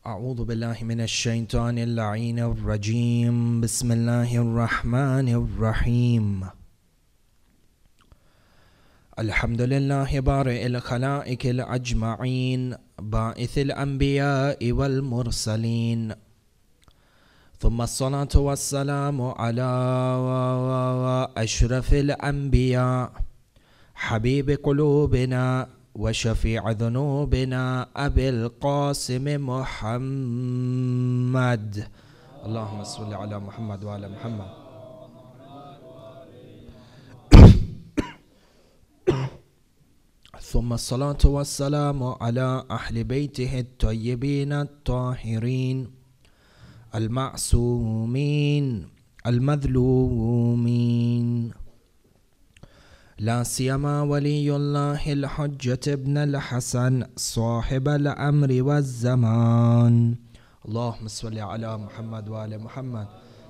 أعوذ بالله من الشيطان اللعين الرجيم. بسم الله الرحمن الرحيم. الحمد لله بارئ الخلائق الأجمعين، باعث الأنبياء والمرسلين، ثم الصلاة والسلام على أشرف الأنبياء، حبيب قلوبنا وشفيع ذنوبنا، أبي القاسم محمد. اللهم صل على محمد وعلى محمد. ثم الصلاة والسلام على أهل بيته الطيبين الطاهرين المعصومين المذلومين، لا سيما ولي الله الحجة ابن الحسن صاحب الأمر والزمان. اللهم صل على محمد وآل محمد.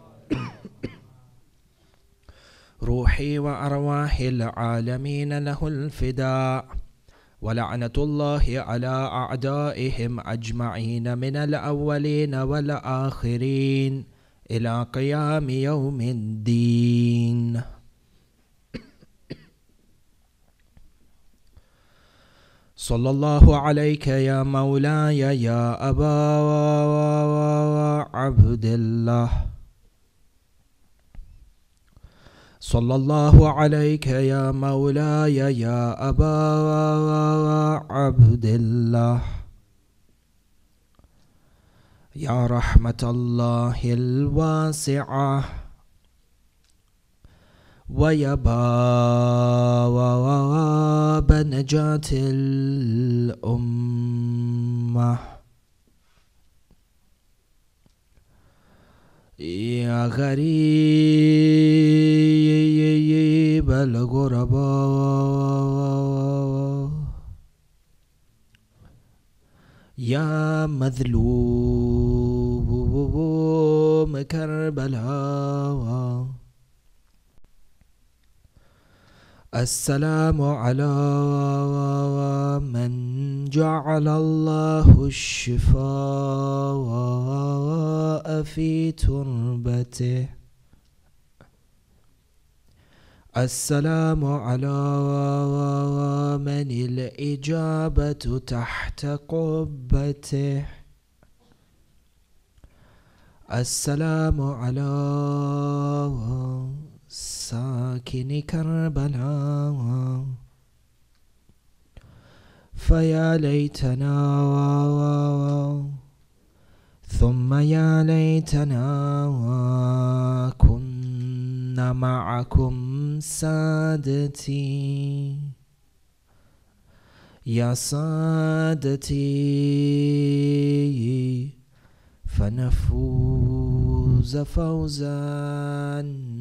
روحي وأرواح العالمين له الفداء، ولعنة الله على أعدائهم أجمعين من الأولين والآخرين إلى قيام يوم الدين. صلى الله عليك يا مولاي يا أبا عبد الله، صلى الله عليك يا مولاي يا أبا عبد الله، يا رحمة الله الواسعة، ويا باب نجاة الأمة، يا غريب الغرباء، يا مظلوم كربلاء. السلام على من جعل الله الشفاء في تربته، السلام على من الإجابة تحت قبته، السلام على ساكن كربلاء. فيا ليتنا ثم يا ليتنا كنا معكم سادتي، يا سادتي، فنفوز فوزا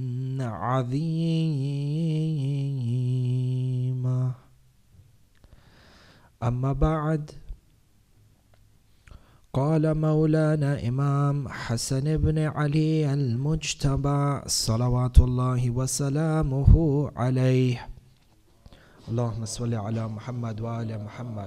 عظيما. أما بعد، قال مولانا إمام حسن بن علي المجتبى صلوات الله وسلامه عليه. اللهم صل على محمد وآل محمد.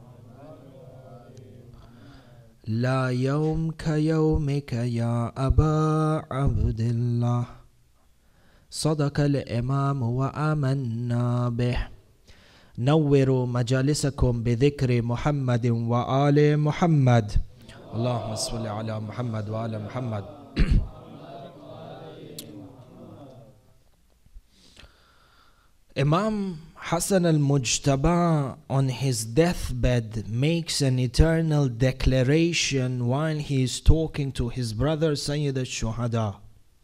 لا يوم كيومك يا أبا عبد الله، صدق الإمام وآمنا به. نوروا مجالسكم بذكر محمد وآل محمد. اللهم صل على محمد وآل محمد. Imam Hassan al-Mujtaba on his deathbed makes an eternal declaration while he is talking to his brother Sayyid al-Shuhada,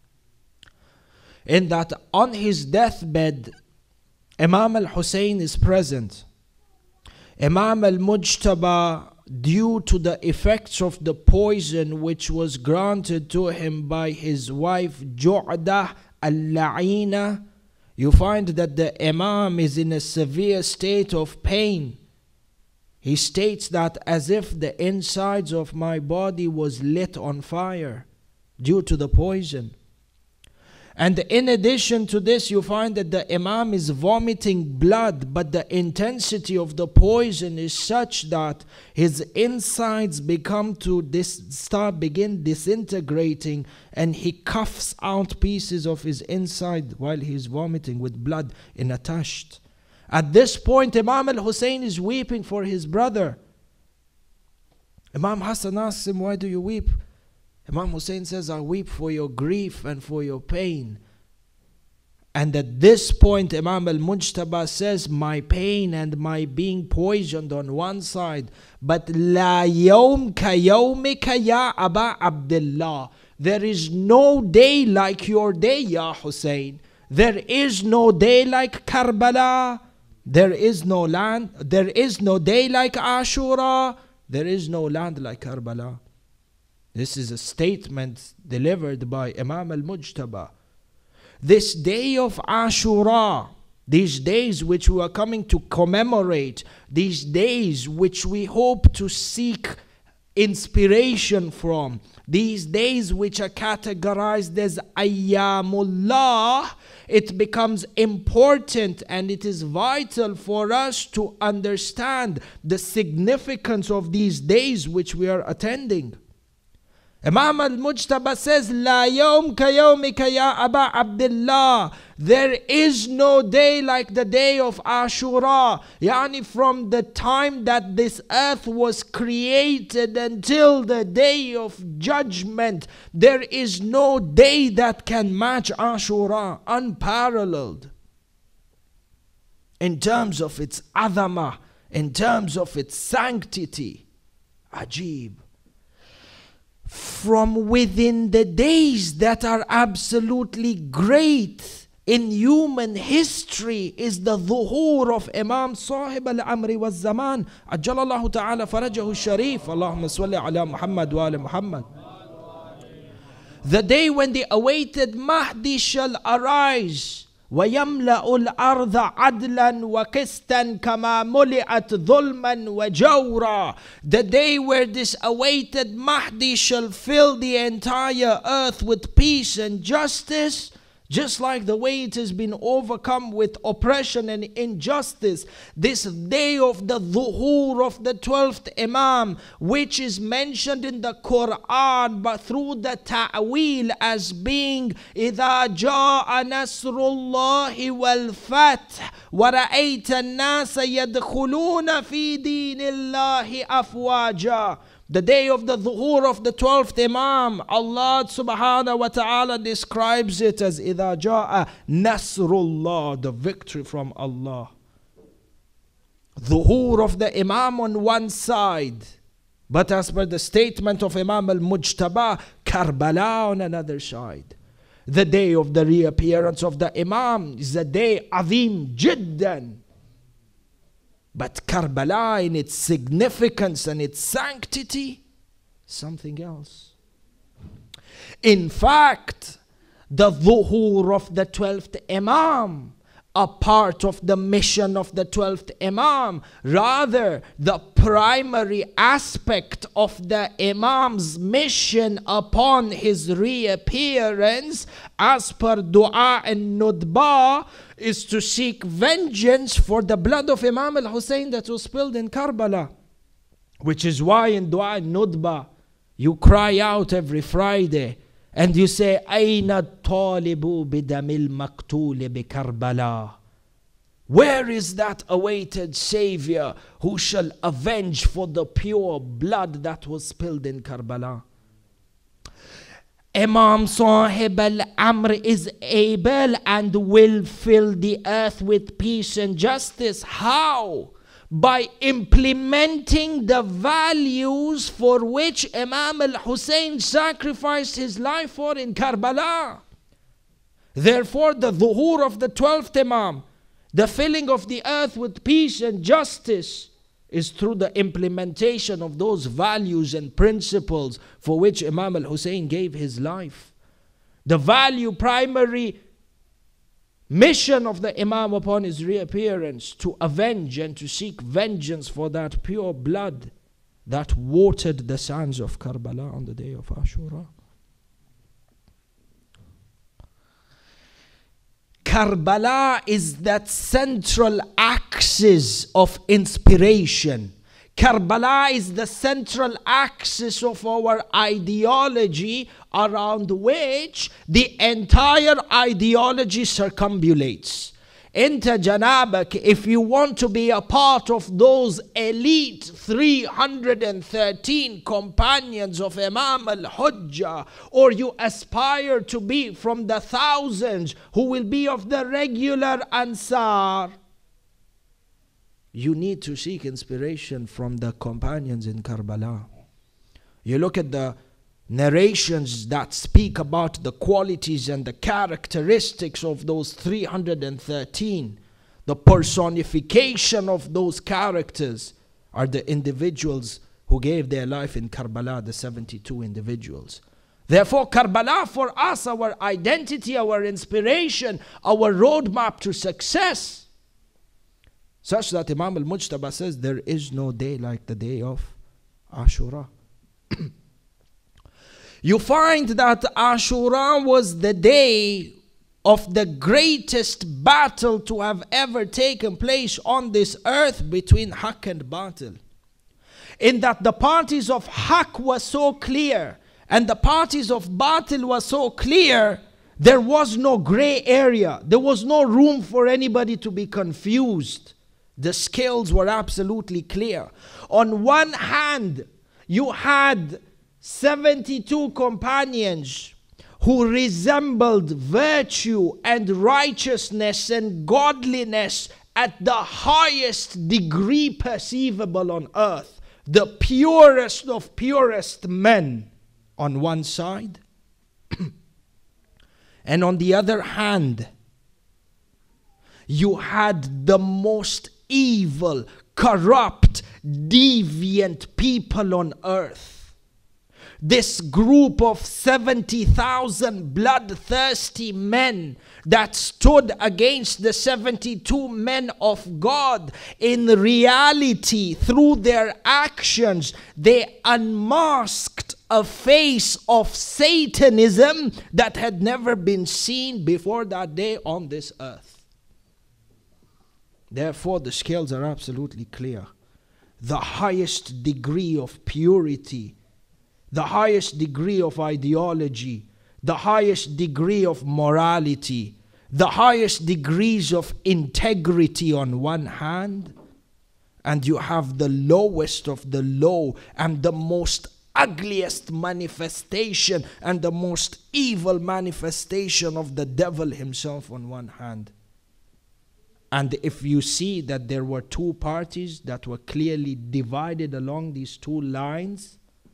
in that on his deathbed Imam al-Hussein is present. Imam al-Mujtaba, due to the effects of the poison which was granted to him by his wife Ju'dah al-La'ina, you find that the Imam is in a severe state of pain. He states that as if the insides of my body was lit on fire due to the poison. And in addition to this, you find that the Imam is vomiting blood, but the intensity of the poison is such that his insides begin disintegrating, and he coughs out pieces of his inside while he's vomiting with blood attached. At this point, Imam al-Hussein is weeping for his brother. Imam Hassan asks him, "Why do you weep?" Imam Hussein says, "I weep for your grief and for your pain." And at this point, Imam al-Mujtaba says, "My pain and my being poisoned on one side, but la yawm ka yawmika ya Aba Abdullah. There is no day like your day, Ya Hussein. There is no day like Karbala. There is no land. There is no day like Ashura. There is no land like Karbala." This is a statement delivered by Imam al-Mujtaba. This day of Ashura, these days which we are coming to commemorate, these days which we hope to seek inspiration from, these days which are categorized as Ayyamullah, it becomes important and it is vital for us to understand the significance of these days which we are attending. Imam al-Mujtaba says, "La yawm ka yawmika ya Aba Abdullah." There is no day like the day of Ashura. Yani from the time that this earth was created until the day of judgment, there is no day that can match Ashura. Unparalleled in terms of its adhamah, in terms of its sanctity. Ajib. From within the days that are absolutely great in human history is the dhuhur of Imam Sahib al-Amri wa Zaman, Ajjalallahu ta'ala farajahu sharif. Allahumma salli ala Muhammad wa ala Muhammad. The day when the awaited Mahdi shall arise. وَيَمْلَأُ الْأَرْضَ عَدْلًا وَقِسْطًا كَمَا مُلِئَتْ ظُلْمًا وَجَوْرًا. The day where this awaited Mahdi shall fill the entire earth with peace and justice, just like the way it has been overcome with oppression and injustice. This day of the dhuhur of the 12th Imam, which is mentioned in the Quran but through the ta'wil as being إِذَا جَاءَ نَصْرُ اللَّهِ وَالْفَتْحِ وَرَأَيْتَ النَّاسَ يَدْخُلُونَ فِي دِينِ اللَّهِ أَفْوَاجًا. The day of the dhuhur of the 12th Imam, Allah subhanahu wa ta'ala describes it as إِذَا جَاءَ Nasrullah, the victory from Allah. Dhuhur of the Imam on one side, but as per the statement of Imam al-Mujtaba, Karbala on another side. The day of the reappearance of the Imam is a day azim jiddan. But Karbala in its significance and its sanctity, something else. In fact, the dhuhur of the 12th Imam, a part of the mission of the 12th Imam, rather the primary aspect of the Imam's mission upon his reappearance, as per dua and nudba, is to seek vengeance for the blood of Imam al-Hussein that was spilled in Karbala. Which is why in dua and nudba, you cry out every Friday and you say, أَيْنَ الطَّالِبُ بِدَمِ الْمَقْتُولِ بِكَرْبَلَا. Where is that awaited Savior who shall avenge for the pure blood that was spilled in Karbala? Imam Sahib al-Amr is able and will fill the earth with peace and justice. How? By implementing the values for which Imam al-Hussein sacrificed his life for in Karbala. Therefore, the dhuhur of the 12th Imam, the filling of the earth with peace and justice, is through the implementation of those values and principles for which Imam al-Hussein gave his life. The primary mission of the Imam upon his reappearance, to avenge and to seek vengeance for that pure blood that watered the sands of Karbala on the day of Ashura. Karbala is that central axis of inspiration. Karbala is the central axis of our ideology around which the entire ideology circumambulates. Enter Janabak if you want to be a part of those elite 313 companions of Imam al-Hujjah, or you aspire to be from the thousands who will be of the regular Ansar. You need to seek inspiration from the companions in Karbala. You look at the narrations that speak about the qualities and the characteristics of those 313. The personification of those characters are the individuals who gave their life in Karbala, the 72 individuals. Therefore, Karbala for us, our identity, our inspiration, our roadmap to success. Such that Imam al-Mujtaba says there is no day like the day of Ashura. You find that Ashura was the day of the greatest battle to have ever taken place on this earth between Haqq and Batil. In that the parties of Haqq were so clear and the parties of Batil were so clear, there was no gray area. There was no room for anybody to be confused. The scales were absolutely clear. On one hand, you had 72 companions who resembled virtue and righteousness and godliness at the highest degree perceivable on earth. The purest of purest men on one side. And on the other hand, you had the most evil, corrupt, deviant people on earth. This group of 70,000 bloodthirsty men that stood against the 72 men of God, in reality, through their actions, they unmasked a face of Satanism that had never been seen before that day on this earth. Therefore, the scales are absolutely clear. The highest degree of purity, the highest degree of ideology, the highest degree of morality, the highest degrees of integrity on one hand, and you have the lowest of the low and the most ugliest manifestation and the most evil manifestation of the devil himself on one hand. And if you see that there were two parties that were clearly divided along these two lines,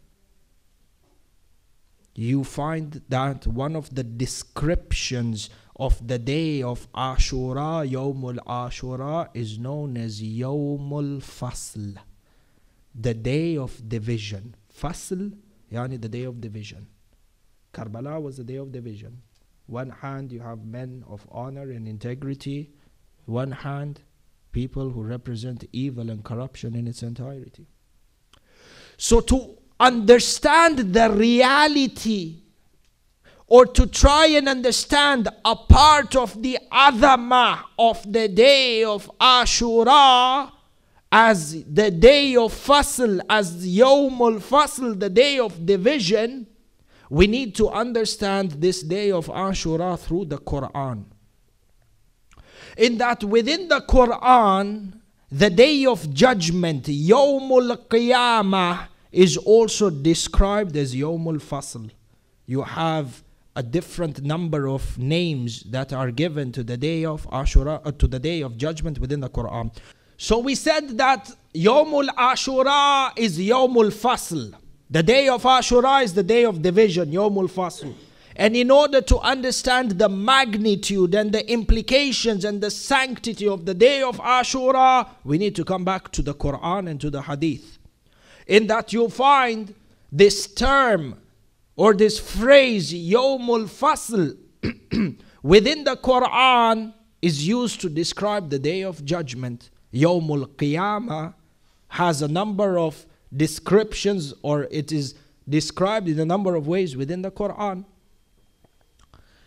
you find that one of the descriptions of the day of Ashura, Yawmul Ashura, is known as Yawmul Fasl, the day of division. Fasl, yani the day of division. Karbala was the day of division. One hand you have men of honor and integrity. One hand, people who represent evil and corruption in its entirety. So to understand the reality, or to try and understand a part of the azamah of the day of Ashura, as the day of Fasl, as Yawmul Fasl, the day of division, we need to understand this day of Ashura through the Quran. In that within the Quran, the day of judgment, Yawmul Qiyamah, is also described as Yawmul Fasl. You have a different number of names that are given to the day of Ashura, to the day of judgment within the Quran. So we said that Yawmul Ashura is Yawmul Fasl. The day of Ashura is the day of division, Yawmul Fasl. And in order to understand the magnitude and the implications and the sanctity of the day of Ashura, we need to come back to the Quran and to the Hadith. In that you'll find this term or this phrase, Yawmul Fasl, within the Quran is used to describe the day of judgment. Yawmul Qiyamah has a number of descriptions, or it is described in a number of ways within the Quran.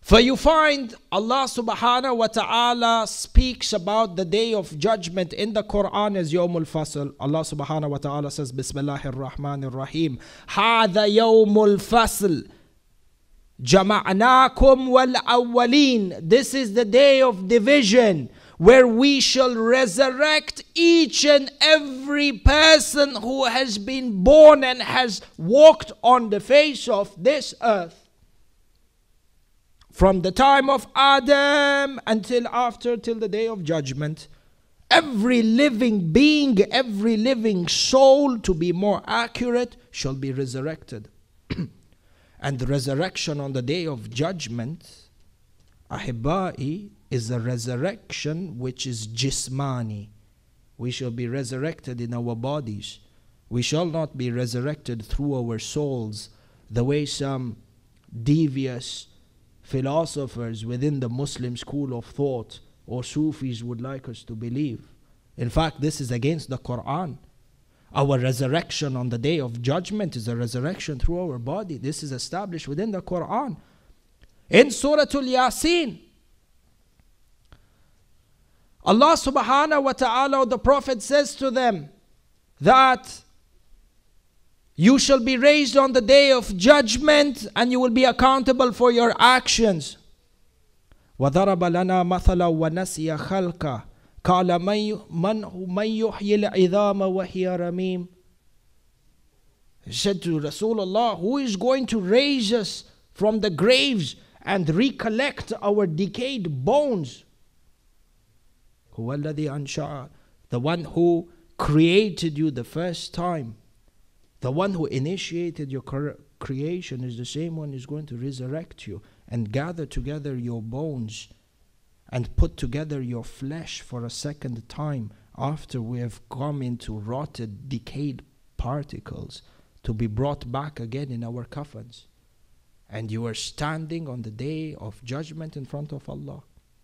For you find Allah subhanahu wa ta'ala speaks about the day of judgment in the Quran as Yawmul Fasl. Allah subhanahu wa ta'ala says, Bismillahir Rahmanir Rahim. Hadha Yawmul Fasl. Jama'nakum wal awwalin. This is the day of division, where we shall resurrect each and every person who has been born and has walked on the face of this earth. From the time of Adam till the day of judgment. Every living being, every living soul, to be more accurate, shall be resurrected. And the resurrection on the day of judgment, Ahibba'i, is a resurrection which is jismani. We shall be resurrected in our bodies. We shall not be resurrected through our souls, the way some devious philosophers within the Muslim school of thought or Sufis would like us to believe. In fact, this is against the Quran. Our resurrection on the day of judgment is a resurrection through our body. This is established within the Quran. In Surah Al-Yasin, Allah subhanahu wa ta'ala, the Prophet says to them that you shall be raised on the day of judgment and you will be accountable for your actions. وَضَرَبَ لَنَا مَثَلًا وَنَسِيَ خَلْقًا قَالَ مَنْ يُحْيِي الْعِظَامَ وَهِيَ رَمِيمٌ. He said to Rasulullah, who is going to raise us from the graves and recollect our decayed bones? هُوَ الَّذِي أَنْشَأَ. The one who created you the first time. The one who initiated your creation is the same one who is going to resurrect you and gather together your bones and put together your flesh for a second time after we have come into rotted, decayed particles to be brought back again in our coffins. And you are standing on the day of judgment in front of Allah.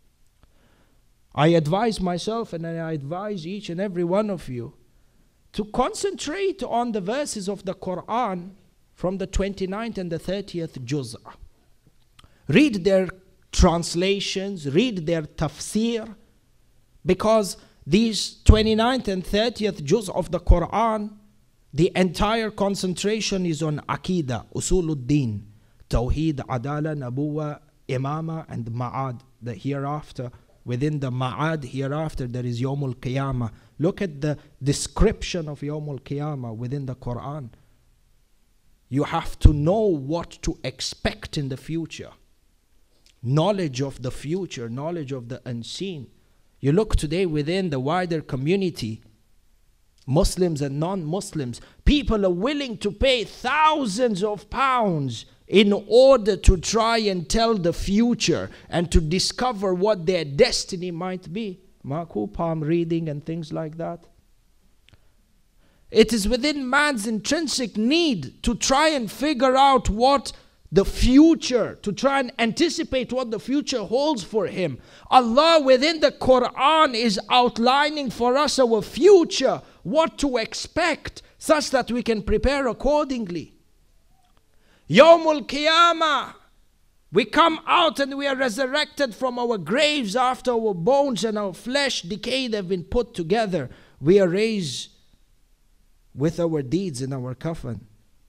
I advise myself and I advise each and every one of you to concentrate on the verses of the Quran from the 29th and the 30th juz'. Read their translations, read their tafsir, because these 29th and 30th juz' of the Quran, the entire concentration is on Aqidah, Usuluddin, Tawheed, Adala, Nabuwa, Imama, and Ma'ad, the hereafter. Within the Ma'ad hereafter, there is Yawmul Qiyamah. Look at the description of Yawmul Qiyamah within the Quran. You have to know what to expect in the future. Knowledge of the future, knowledge of the unseen. You look today within the wider community, Muslims and non-Muslims, people are willing to pay thousands of pounds in order to try and tell the future and to discover what their destiny might be. Maku, palm reading and things like that. It is within man's intrinsic need to try and figure out what the future, to try and anticipate what the future holds for him. Allah within the Quran is outlining for us our future, what to expect, such that we can prepare accordingly. Yawmul Qiyamah, we come out and we are resurrected from our graves after our bones and our flesh decayed have been put together. We are raised with our deeds in our coffin.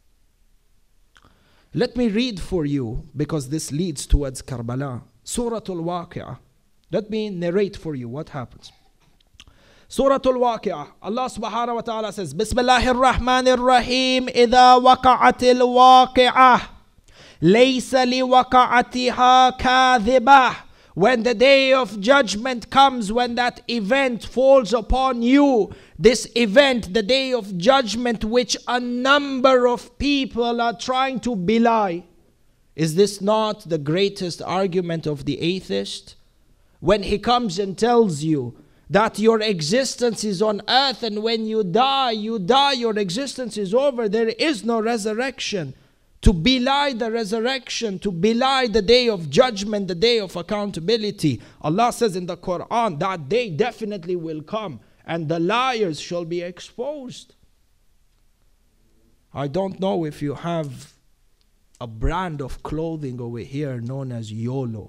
Let me read for you, because this leads towards Karbala. Surah Al-Waqi'ah. Let me narrate for you what happens. Surah Al-Waqi'ah. Allah subhanahu wa ta'ala says, Bismillahir Rahmanir Rahim. إِذَا وَقَعَتِ الْوَاقِعَةِ لَيْسَ لِوَقَعَتِهَا كَاذِبَةٌ. When the day of judgment comes, when that event falls upon you, this event, the day of judgment, which a number of people are trying to belie. Is this not the greatest argument of the atheist? When he comes and tells you that your existence is on earth and when you die, your existence is over. There is no resurrection. To belie the resurrection, to belie the day of judgment, the day of accountability. Allah says in the Quran, that day definitely will come and the liars shall be exposed. I don't know if you have a brand of clothing over here known as YOLO.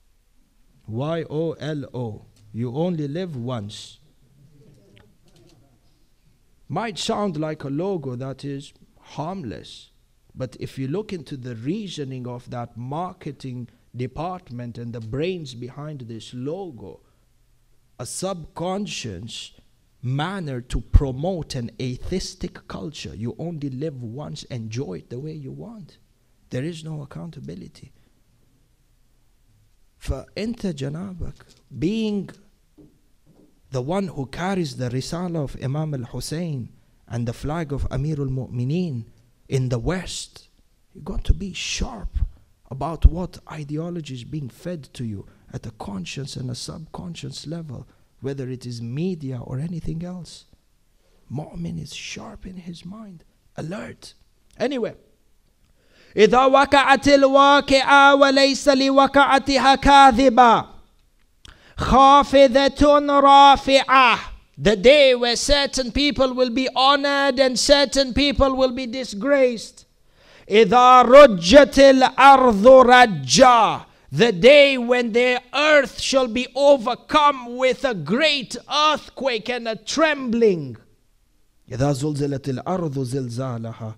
YOLO. You only live once. Might sound like a logo that is harmless, but if you look into the reasoning of that marketing department and the brains behind this logo, a subconscious manner to promote an atheistic culture. You only live once, enjoy it the way you want. There is no accountability. فأنت جنابك, being the one who carries the risala of Imam al-Hussein and the flag of Amir al-Mu'mineen in the West, you got to be sharp about what ideology is being fed to you at a conscious and a subconscious level, whether it is media or anything else. Mu'min is sharp in his mind, alert. Anyway, إذا وقعت الواقعة وليس لوقعتها كاذبة خافضة رافعة, the day where certain people will be honored and certain people will be disgraced. إذا رجت الأرض رجا, the day when the earth shall be overcome with a great earthquake and a trembling. إذا زلزلت الأرض زلزالها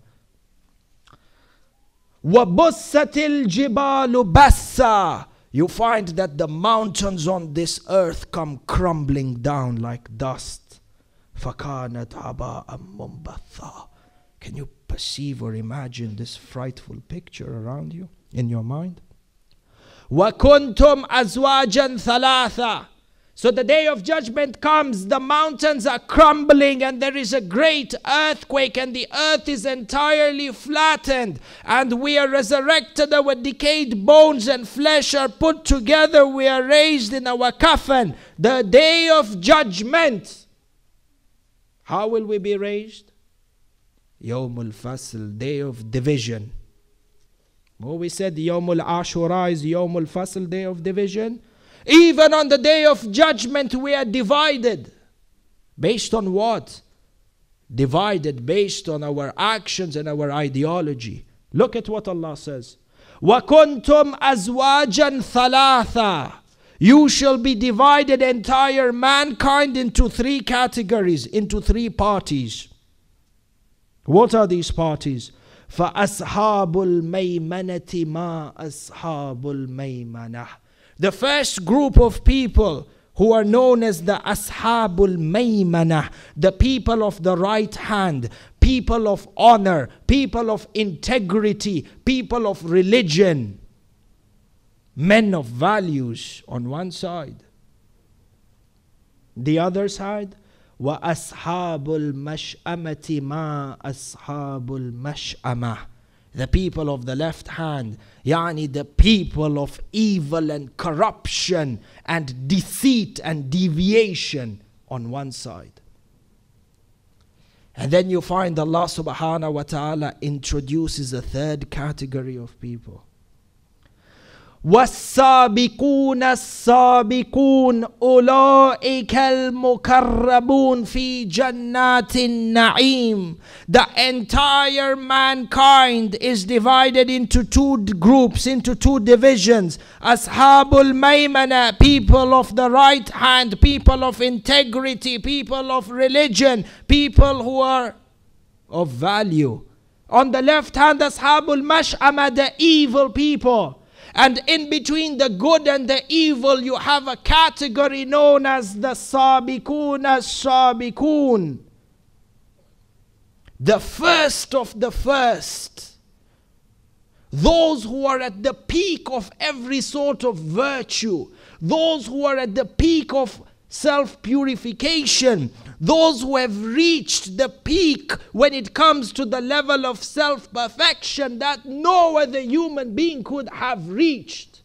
وبست الجبال بسا, you find that the mountains on this earth come crumbling down like dust. فكانت هباء منبثا. Can you perceive or imagine this frightful picture around you in your mind? وَكُنْتُمْ أَزْوَاجًا ثَلَاثًا. So the day of judgment comes, the mountains are crumbling and there is a great earthquake and the earth is entirely flattened and we are resurrected, our decayed bones and flesh are put together, we are raised in our coffin. The day of judgment. How will we be raised? Yawmul Fasl, day of division. Well, we said Yawmul Ashura is Yawmul Fasl, day of division. Even on the day of judgment we are divided. Based on what? Divided based on our actions and our ideology. Look at what Allah says. وَكُنْتُمْ أَزْوَاجًا ثَلَاثًا. You shall be divided, entire mankind, into three categories, into three parties. What are these parties? فَأَصْحَابُ الْمَيْمَنَةِ مَا أَصْحَابُ الْمَيْمَنَةِ. The first group of people who are known as the Ashabul Maymanah, the people of the right hand, people of honor, people of integrity, people of religion, men of values on one side. The other side, وَأَصْحَابُ الْمَشْأَمَةِ مَا أَصْحَابُ الْمَشْأَمَةِ. The people of the left hand, yani the people of evil and corruption and deceit and deviation on one side. And then you find Allah subhanahu wa ta'ala introduces a third category of people. وَالسَّابِقُونَ السَّابِقُونَ أُولَئِكَ الْمُقَرَّبُونَ فِي جَنَّاتِ النَّعِيمِ. The entire mankind is divided into two groups, into two divisions. Ashabul Maymana, people of the right hand, people of integrity, people of religion, people who are of value. On the left hand, Ashabul Mash'ama, the evil people. And in between the good and the evil, you have a category known as the Sabiqun as-Sabiqun. The first of the first. Those who are at the peak of every sort of virtue. Those who are at the peak of self-purification. Those who have reached the peak when it comes to the level of self-perfection that no other human being could have reached.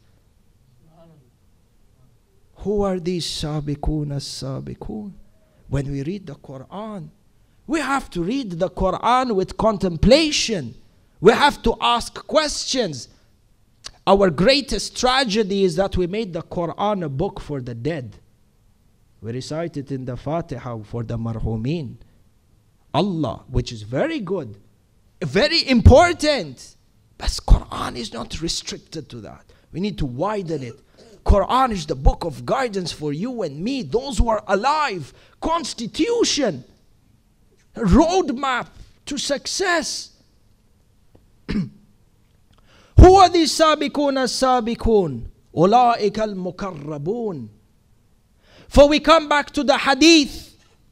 Who are these Sabiqun as-Sabiqun? When we read the Quran, we have to read the Quran with contemplation. We have to ask questions. Our greatest tragedy is that we made the Quran a book for the dead. We recite it in the Fatiha for the marhumin. Allah, which is very good, very important. But Quran is not restricted to that. We need to widen it. Quran is the book of guidance for you and me, those who are alive. Constitution, roadmap to success. Who are these sabiqun as-sabiqun? Ulaika al-mukarrabun. For we come back to the hadith.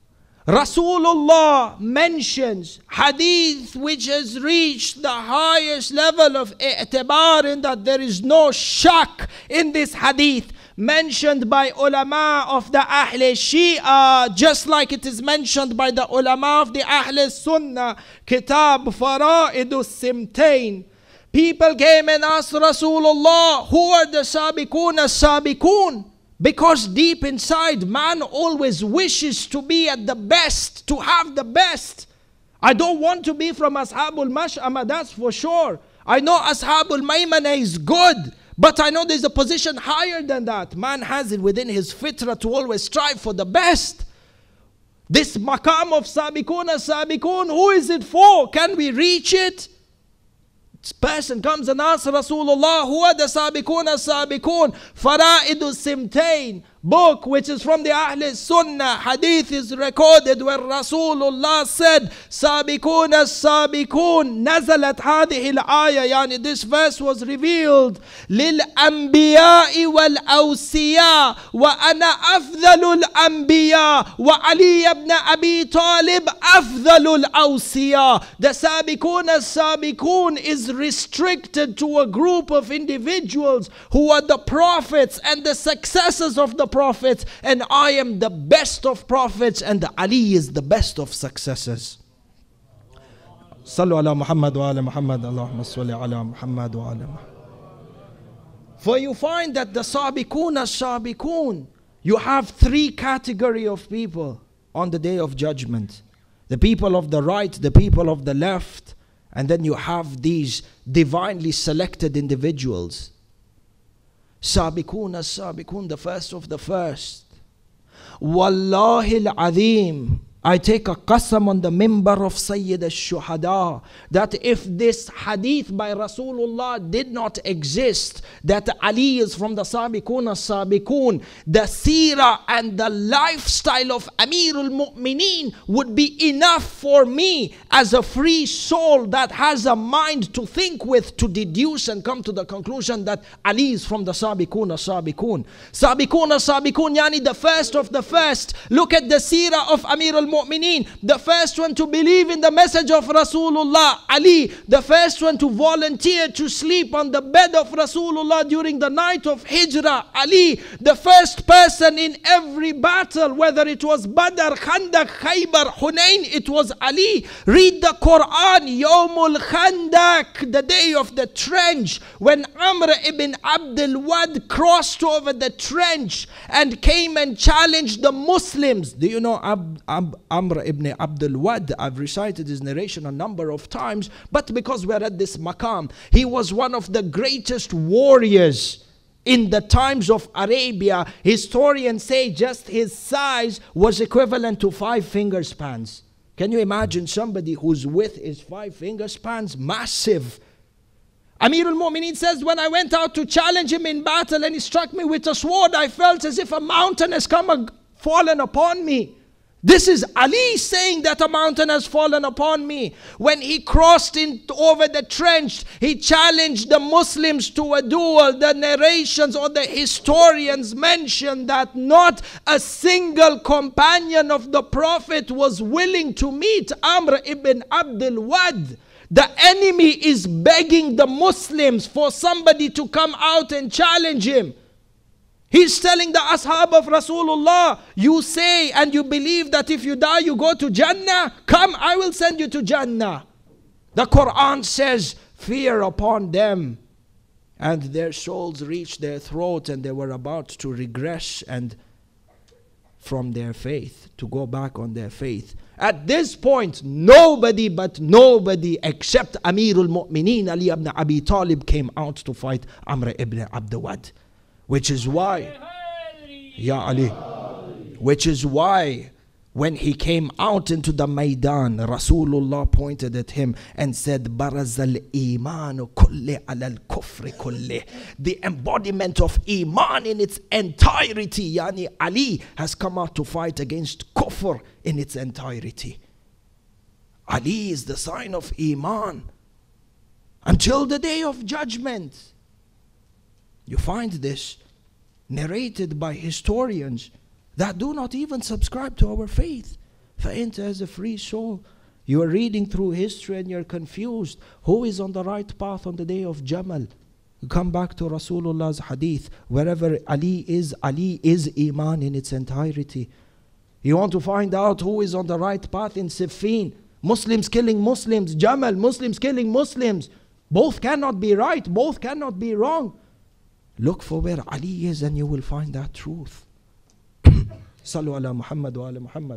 Rasulullah mentions hadith which has reached the highest level of i'tibar, in that there is no shak in this hadith, mentioned by ulama of the Ahl Shia, just like it is mentioned by the ulama of the Ahl Sunnah. Kitab Fara'idus Simtain. People came and asked Rasulullah, who are the sabiqun as-sabiqun? Because deep inside, man always wishes to be at the best, to have the best. I don't want to be from Ashabul Mash'ama, that's for sure. I know Ashabul Maymana is good, but I know there's a position higher than that. Man has it within his fitrah to always strive for the best. This maqam of sabiqun as-sabiqun, who is it for? Can we reach it? This person comes and asks Rasulullah, who are the sabiqun as-sabiqun? Fara'idus Simtain, book which is from the Ahl Sunnah. Hadith is recorded where Rasulullah said, sabiqun as-sabiqun. Nazalat hadhihi al-ayah, yani this verse was revealed. Lil anbiya'i wal awsiya wa ana afdalul anbiya wa Ali ibn Abi Talib afdalul awsiya. The sabiqun as-sabiqun is restricted to a group of individuals who are the prophets and the successors of the prophets, and I am the best of prophets, and Ali is the best of successors. Sallu ala Muhammad wa ala Muhammad, Allahumma salli ala Muhammad wa ala Muhammad. For you find that the sabiqun as-sabiqun, you have three categories of people on the day of judgment. The people of the right, the people of the left, and then you have these divinely selected individuals. Sabiqun as-sabiqun, the first of the first. Wallahi al-azim, I take a qasam on the mimbar of Sayyid al-Shuhada, that if this hadith by Rasulullah did not exist, that Ali is from the sabiqun as-sabiqun, the seerah and the lifestyle of Amirul Mu'mineen would be enough for me as a free soul that has a mind to think with, to deduce and come to the conclusion that Ali is from the sabiqun as-sabiqun. Sabiqun as-sabiqun, yani the first of the first. Look at the seerah of Amirul Mu'mineen, the first one to believe in the message of Rasulullah, Ali. The first one to volunteer to sleep on the bed of Rasulullah during the night of Hijrah, Ali. The first person in every battle, whether it was Badr, Khandaq, Khaybar, Hunain, it was Ali. Read the Quran, Yawmul Khandaq, the day of the trench, when Amr ibn Abdul Wad crossed over the trench and came and challenged the Muslims. Do you know Amr ibn Abdul Wad? I've recited his narration a number of times, but because we're at this maqam, he was one of the greatest warriors in the times of Arabia. Historians say just his size was equivalent to 5 finger spans. Can you imagine somebody whose width is 5 finger spans? Massive. Amirul Mu'mineen says, when I went out to challenge him in battle and he struck me with a sword, I felt as if a mountain has fallen upon me. This is Ali saying that a mountain has fallen upon me. When he crossed over the trench, he challenged the Muslims to a duel. The narrations or the historians mention that not a single companion of the Prophet was willing to meet Amr ibn Abdul Wad. The enemy is begging the Muslims for somebody to come out and challenge him. He's telling the ashab of Rasulullah, you say and you believe that if you die you go to Jannah? Come, I will send you to Jannah. The Quran says, fear upon them, and their souls reached their throat and they were about to regress and from their faith, to go back on their faith. At this point, nobody except Amirul Mu'mineen Ali ibn Abi Talib came out to fight Amr ibn Abdul Wad. Which is why, Ya Ali, which is why When he came out into the Maidan, Rasulullah pointed at him and said, Barazal imanu kulli ala al-kufri kulli. The embodiment of Iman in its entirety, Yani Ali has come out to fight against kufr in its entirety. Ali is the sign of Iman until the day of judgment. You find this narrated by historians that do not even subscribe to our faith. فَأَنْتَ as a free soul, you are reading through history and you're confused. Who is on the right path on the day of Jamal? You come back to Rasulullah's hadith. Wherever Ali is Iman in its entirety. You want to find out who is on the right path in Siffin? Muslims killing Muslims. Jamal, Muslims killing Muslims. Both cannot be right. Both cannot be wrong. Look for where Ali is and you will find that truth. Sallu ala Muhammad wa ala Muhammad.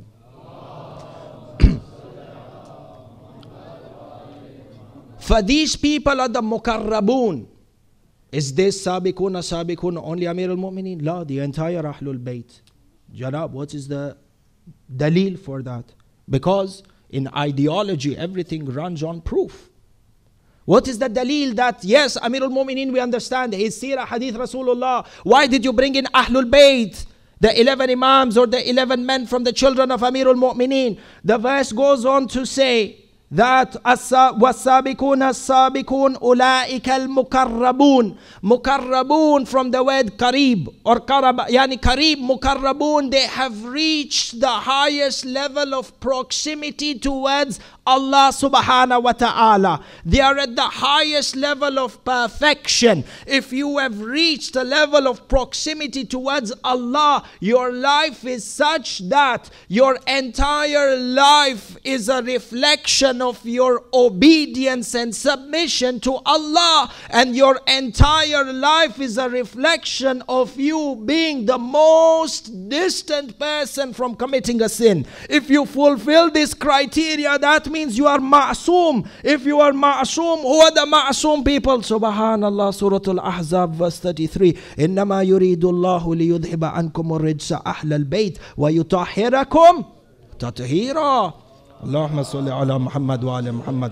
For these people are the Mukarrabun. Is this Sabiqun only Amir al-Mu'mineen? La, the entire Ahlul Bayt. Janab, what is the dalil for that? Because in ideology, everything runs on proof. What is the dalil that, yes, Amir al-Mu'mineen, we understand, his seerah, hadith, Rasulullah. Why did you bring in Ahlul Bayt? The 11 Imams or the 11 men from the children of Amir al-Mu'mineen. The verse goes on to say that وَالسَّابِقُونَ السَّابِقُونَ أُولَٰئِكَ الْمُقَرَّبُونَ. Mukarrabun from the word Qarib or Qarab, yani Qarib, Mukarrabun, they have reached the highest level of proximity towards Allah subhanahu wa ta'ala. They are at the highest level of perfection. If you have reached a level of proximity towards Allah, your life is such that your entire life is a reflection of your obedience and submission to Allah, and your entire life is a reflection of you being the most distant person from committing a sin. If you fulfill this criteria, that means you are ma'soom. If you are ma'soom, who are the ma'soom people? Subhanallah, Surah Al-Ahzab verse 33. إِنَّمَا يُرِيدُ اللَّهُ لِيُذْهِبَ عَنْكُمُ الرِّجْسَ أَهْلَ الْبَيْتِ وَيُطَهِّرَكُمْ تَطْهِيرًا. Allahumma salli ala Muhammad wa ala Muhammad.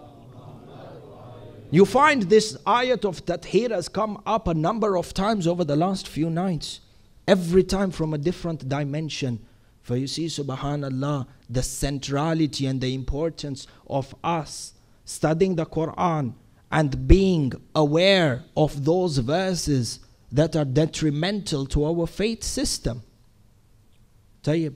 You find this ayat of tathir has come up a number of times over the last few nights. Every time from a different dimension. For you see, subhanallah, the centrality and the importance of us studying the Quran and being aware of those verses that are detrimental to our faith system. Tayyib.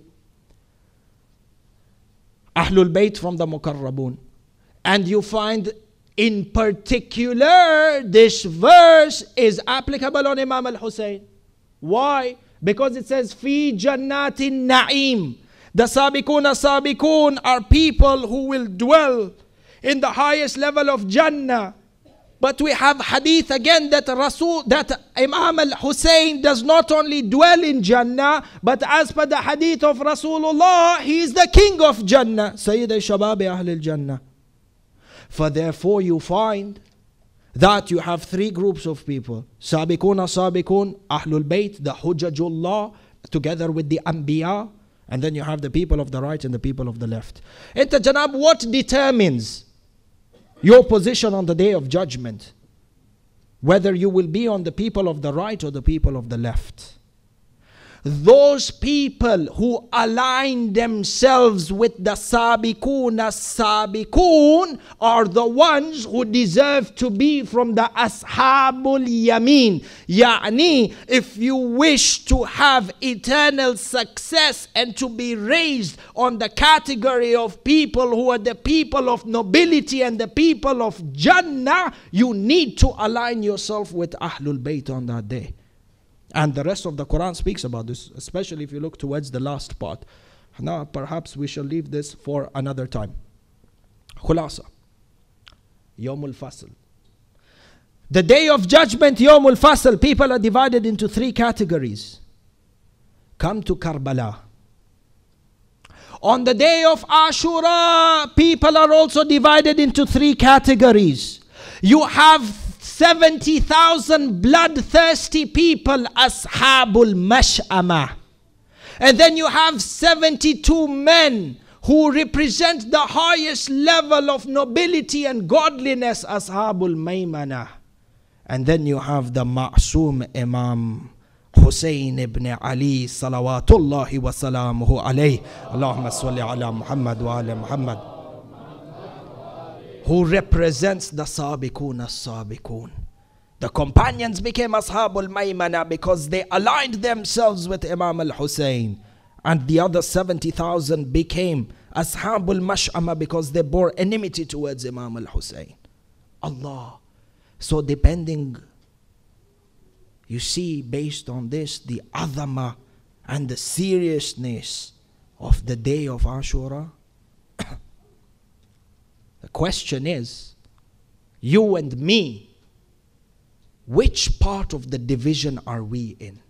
Ahlul Bayt from the Mukarrabun. And you find in particular this verse is applicable on Imam al-Hussein. Why? Because it says, Fi jannatin na'im. The sabiqun are people who will dwell in the highest level of Jannah. But we have hadith again that Imam al-Hussein does not only dwell in Jannah, but as per the hadith of Rasulullah, he is the king of Jannah. Sayyid al-Shababi Ahl al-Jannah. For therefore you find that you have three groups of people. Sabiqun, Ahlul Bayt, the Hujjajullah, together with the Anbiya. And then you have the people of the right and the people of the left. Enta Janab, what determines your position on the day of judgment? Whether you will be on the people of the right or the people of the left. Those people who align themselves with the Sabiqun are the ones who deserve to be from the Ashabul Yamin. Yani, if you wish to have eternal success and to be raised on the category of people who are the people of nobility and the people of Jannah, you need to align yourself with Ahlul Bayt on that day. And the rest of the Quran speaks about this, especially if you look towards the last part. Now, perhaps we shall leave this for another time. Khulasa. Yawmul Fasl. The day of judgment, Yawmul Fasl, people are divided into three categories. Come to Karbala. On the day of Ashura, people are also divided into three categories. You have 70,000 bloodthirsty people, Ashabul Mash'amah. And then you have 72 men who represent the highest level of nobility and godliness, Ashabul Maymanah. And then you have the Ma'soom Imam Hussein ibn Ali salawatullahi wa salamuhu alayhi. Allahumma salli ala Muhammad wa ala Muhammad. Who represents the Sabiqun as-Sabiqun. The companions became Ashabul Maymanah because they aligned themselves with Imam al-Hussein. And the other 70,000 became Ashabul Mash'ama because they bore enmity towards Imam al-Hussein. Allah. So depending, you see, based on this, the azama and the seriousness of the day of Ashura. The question is, you and me, which part of the division are we in?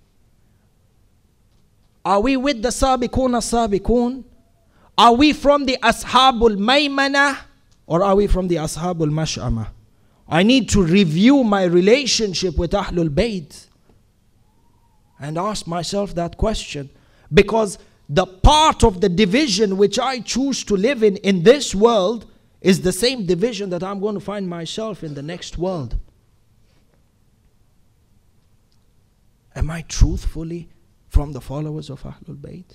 Are we with the Sabiqun as-Sabiqun? Are we from the Ashabul Maymanah? Or are we from the Ashabul Mash'ama? I need to review my relationship with Ahlul Bayt and ask myself that question. Because the part of the division which I choose to live in this world is the same division that I'm going to find myself in the next world. Am I truthfully from the followers of Ahlul Bayt?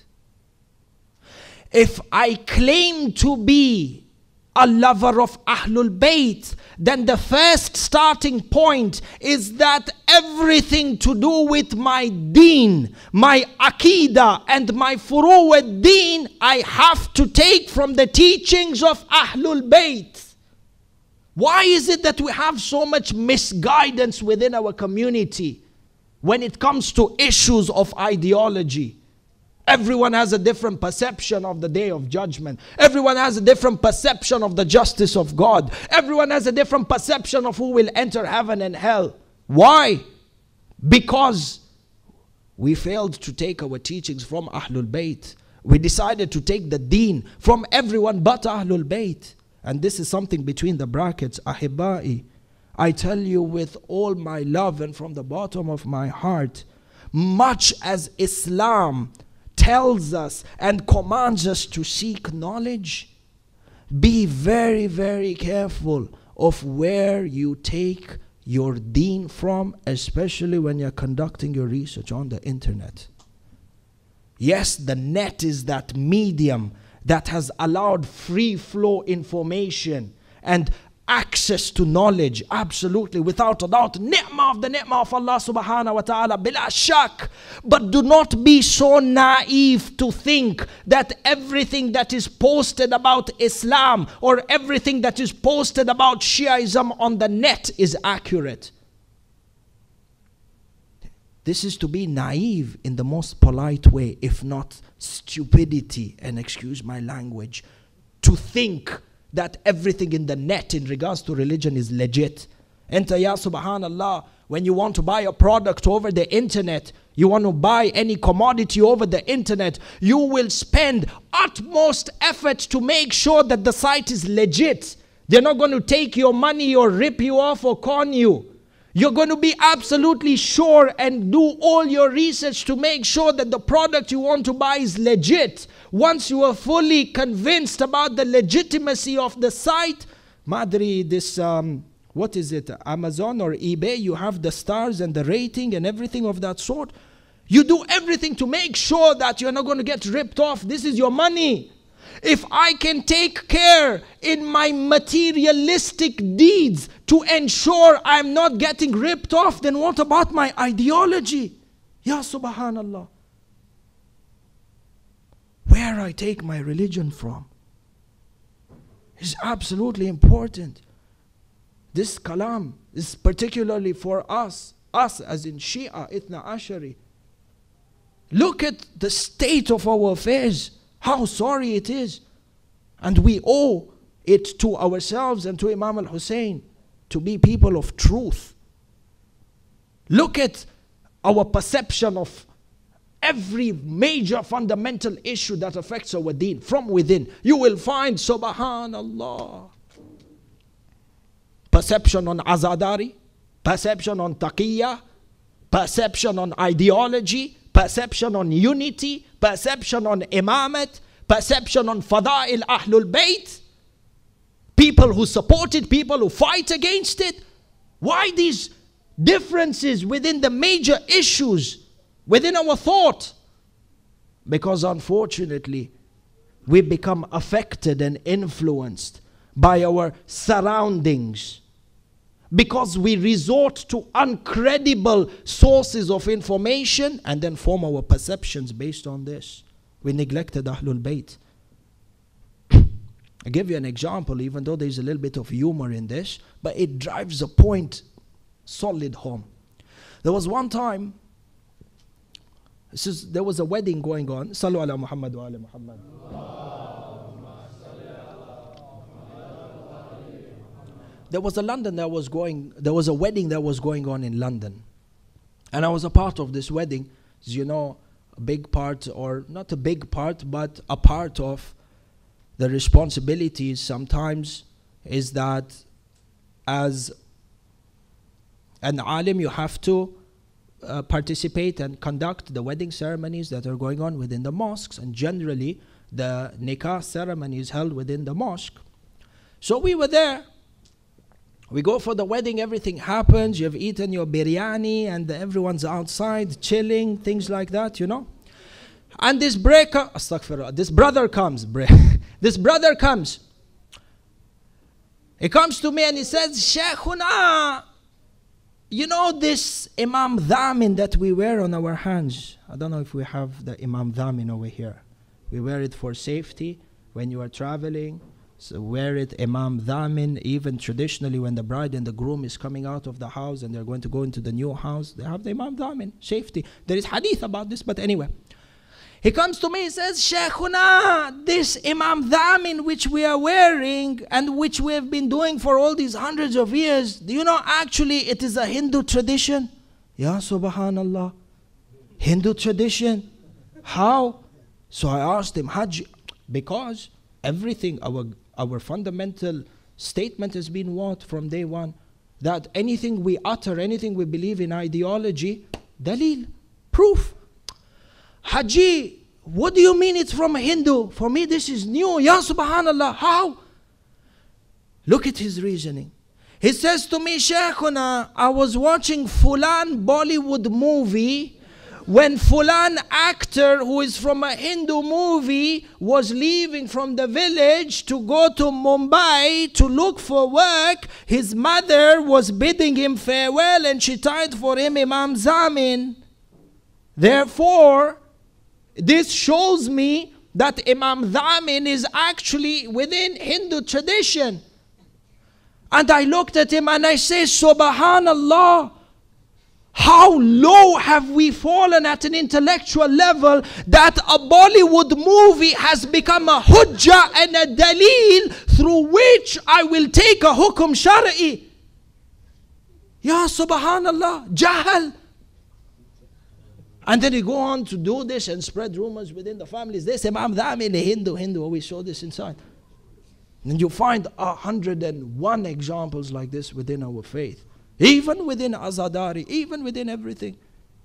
If I claim to be a lover of Ahlul Bayt, then the first starting point is that everything to do with my deen, my aqidah and my furu' deen, I have to take from the teachings of Ahlul Bayt. Why is it that we have so much misguidance within our community when it comes to issues of ideology? Everyone has a different perception of the day of judgment. Everyone has a different perception of the justice of God. Everyone has a different perception of who will enter heaven and hell. Why? Because we failed to take our teachings from Ahlul Bayt. We decided to take the deen from everyone but Ahlul Bayt. And this is something between the brackets, Ahibba'i. I tell you with all my love and from the bottom of my heart, much as Islam tells us and commands us to seek knowledge, be very, very careful of where you take your deen from, especially when you're conducting your research on the internet. Yes, the net is that medium that has allowed free flow information and access to knowledge, absolutely, without a doubt. Ni'mah of the ni'mah of Allah subhanahu wa ta'ala, bila shak. But do not be so naive to think that everything that is posted about Islam or everything that is posted about Shiaism on the net is accurate. This is to be naive in the most polite way, if not stupidity, and excuse my language, to think that everything in the net in regards to religion is legit. Enter, ya subhanallah, when you want to buy a product over the internet, you want to buy any commodity over the internet, you will spend utmost effort to make sure that the site is legit. They're not going to take your money or rip you off or con you. You're going to be absolutely sure and do all your research to make sure that the product you want to buy is legit. Once you are fully convinced about the legitimacy of the site, Madri, this, what is it, Amazon or eBay, you have the stars and the rating and everything of that sort. You do everything to make sure that you're not going to get ripped off. This is your money. If I can take care in my materialistic deeds to ensure I'm not getting ripped off, then what about my ideology? Ya subhanallah. Where I take my religion from is absolutely important. This kalam is particularly for us as in Shia, Ithna Ashari. Look at the state of our affairs. How sorry it is. And we owe it to ourselves and to Imam al-Hussein to be people of truth. Look at our perception of every major fundamental issue that affects our deen from within. You will find, subhanallah, perception on azadari, perception on taqiyya, perception on ideology, perception on unity, perception on imamat, perception on fada'il Ahlul Bayt, people who support it, people who fight against it. Why these differences within the major issues, within our thought? Because unfortunately, we become affected and influenced by our surroundings, because we resort to uncredible sources of information and then form our perceptions based on this. We neglected Ahlul Bayt. I give you an example, even though there's a little bit of humor in this, but it drives a point solid home. There was one time, there was a wedding going on. Sallu ala Muhammad wa ala Muhammad. There was a wedding that was going on in London. And I was a part of this wedding. As you know, a big part, or not a big part, but a part of the responsibilities sometimes is that as an alim, you have to participate and conduct the wedding ceremonies that are going on within the mosques. And generally, the nikah ceremony is held within the mosque. So we were there. We go for the wedding, everything happens, you've eaten your biryani and everyone's outside chilling, things like that, you know. And this brother comes. He comes to me and he says, Shaykhuna, you know this Imam Dhamin that we wear on our hands? I don't know if we have the Imam Dhamin over here. We wear it for safety when you are traveling. So wear it, Imam Dhamin. Even traditionally when the bride and the groom is coming out of the house and they're going to go into the new house, they have the Imam Dhamin, safety. There is hadith about this, but anyway. He comes to me, he says, Shaykhuna, this Imam Dhamin which we are wearing and which we have been doing for all these hundreds of years, do you know actually it is a Hindu tradition? Ya Subhanallah. Hindu tradition? How? So I asked him, Hajj, because everything, our fundamental statement has been what from day one? That anything we utter, anything we believe in ideology, dalil, proof. Haji, what do you mean it's from a Hindu? For me this is new. Ya Subhanallah, how? Look at his reasoning. He says to me, Shaykhuna, I was watching Fulan Bollywood movie when Fulan actor who is from a Hindu movie was leaving from the village to go to Mumbai to look for work. His mother was bidding him farewell and she tied for him Imam Dhamin. Therefore, this shows me that Imam Dhamin is actually within Hindu tradition. And I looked at him and I say, Subhanallah, how low have we fallen at an intellectual level that a Bollywood movie has become a hujjah and a dalil through which I will take a hukum shara'i. Ya Subhanallah, jahal. And then you go on to do this and spread rumors within the families. This Imam Dhamin, Hindu, we saw this inside. And you find 101 examples like this within our faith. Even within Azadari, even within everything.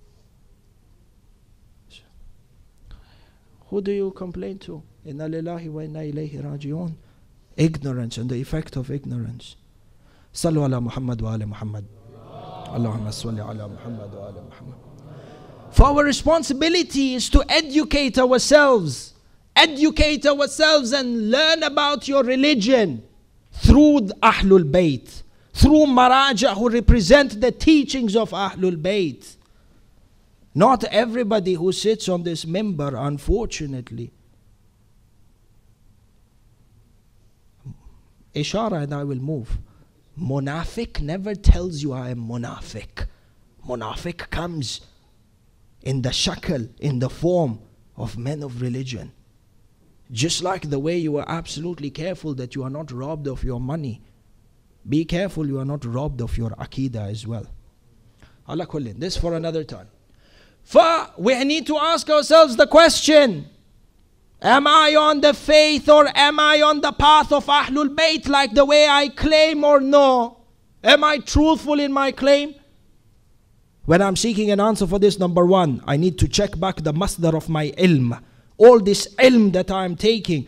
Who do you complain to? Inna lillahi wa inna ilayhi raji'un. Ignorance and the effect of ignorance. Sallu ala Muhammad wa ala Muhammad. Allahumma salli ala Muhammad wa ala Muhammad. For our responsibility is to educate ourselves. Educate ourselves and learn about your religion through Ahlul Bayt, through Maraja who represent the teachings of Ahlul Bayt. Not everybody who sits on this mimbar, unfortunately. Ishara and I will move. Munafiq never tells you I am munafiq. Munafiq comes in the shakal, in the form of men of religion. Just like the way you are absolutely careful that you are not robbed of your money, be careful you are not robbed of your aqidah as well. Allah kullin, this for another time. For we need to ask ourselves the question, am I on the faith or am I on the path of Ahlul Bayt like the way I claim or no? Am I truthful in my claim? When I'm seeking an answer for this, number one, I need to check back the masdar of my ilm. All this ilm that I'm taking,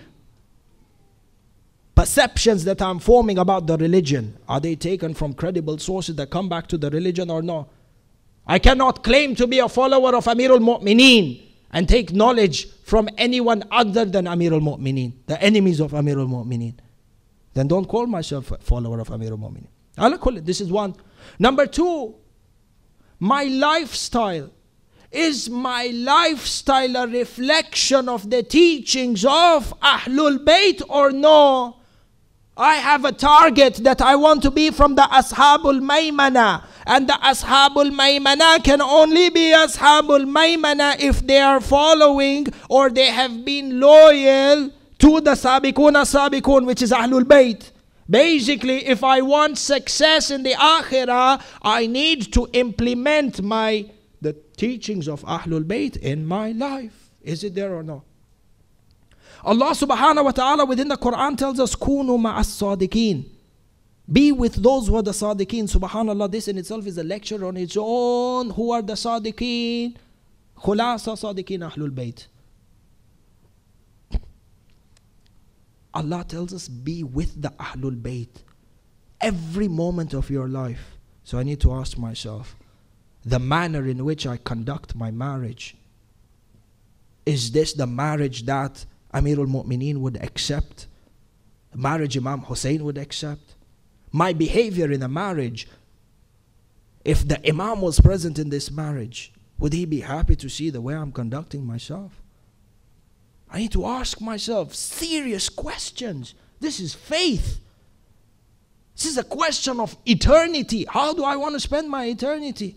perceptions that I'm forming about the religion, are they taken from credible sources that come back to the religion or no? I cannot claim to be a follower of Amir al-Mu'mineen and take knowledge from anyone other than Amir al-Mu'mineen, the enemies of Amir al-Mu'mineen. Then don't call myself a follower of Amir al-Mu'mineen. This is one. Number two, my lifestyle. Is my lifestyle a reflection of the teachings of Ahlul Bayt or no? I have a target that I want to be from the Ashabul Maymana. And the Ashabul Maymana can only be Ashabul Maymana if they are following or they have been loyal to the Sabiqun, which is Ahlul Bayt. Basically, if I want success in the Akhirah, I need to implement the teachings of Ahlul Bayt in my life. Is it there or no? Allah subhanahu wa ta'ala within the Quran tells us, Kunu ma'as sadiqeen. Be with those who are the sadiqeen. Subhanallah, this in itself is a lecture on its own. Who are the sadiqeen? Khulasa sadiqeen Ahlul Bayt. Allah tells us, be with the Ahlul Bayt every moment of your life. So I need to ask myself, the manner in which I conduct my marriage, is this the marriage that Amir al-Mu'mineen would accept? The marriage Imam Hussein would accept? My behavior in a marriage, if the Imam was present in this marriage, would he be happy to see the way I'm conducting myself? I need to ask myself serious questions. This is faith. This is a question of eternity. How do I want to spend my eternity?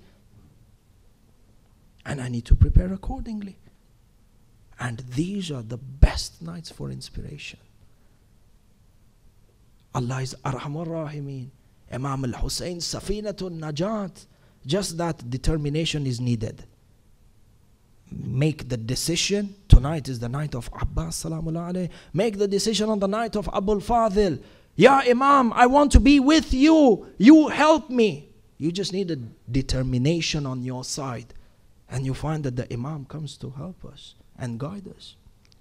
And I need to prepare accordingly. And these are the best nights for inspiration. Allah is Arhamur Rahimeen. Imam al-Hussein, Safinatul Najat. Just that determination is needed. Make the decision. Tonight is the night of Abbas salamullah alayh. Make the decision on the night of Abul Fadil. Ya Imam, I want to be with you. You help me. You just need a determination on your side. And you find that the Imam comes to help us and guide us.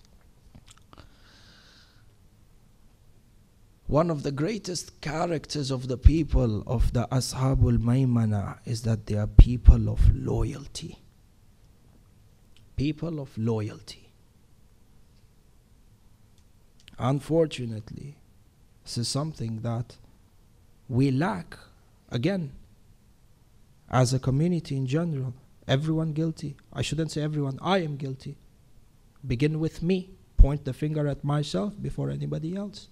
One of the greatest characters of the people of the Ashabul Maymana is that they are people of loyalty. People of loyalty. Unfortunately, this is something that we lack. Again, as a community in general, everyone guilty. I shouldn't say everyone, I am guilty. Begin with me. Point the finger at myself before anybody else.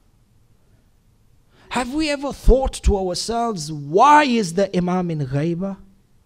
Have we ever thought to ourselves, why is the Imam in Ghaibah?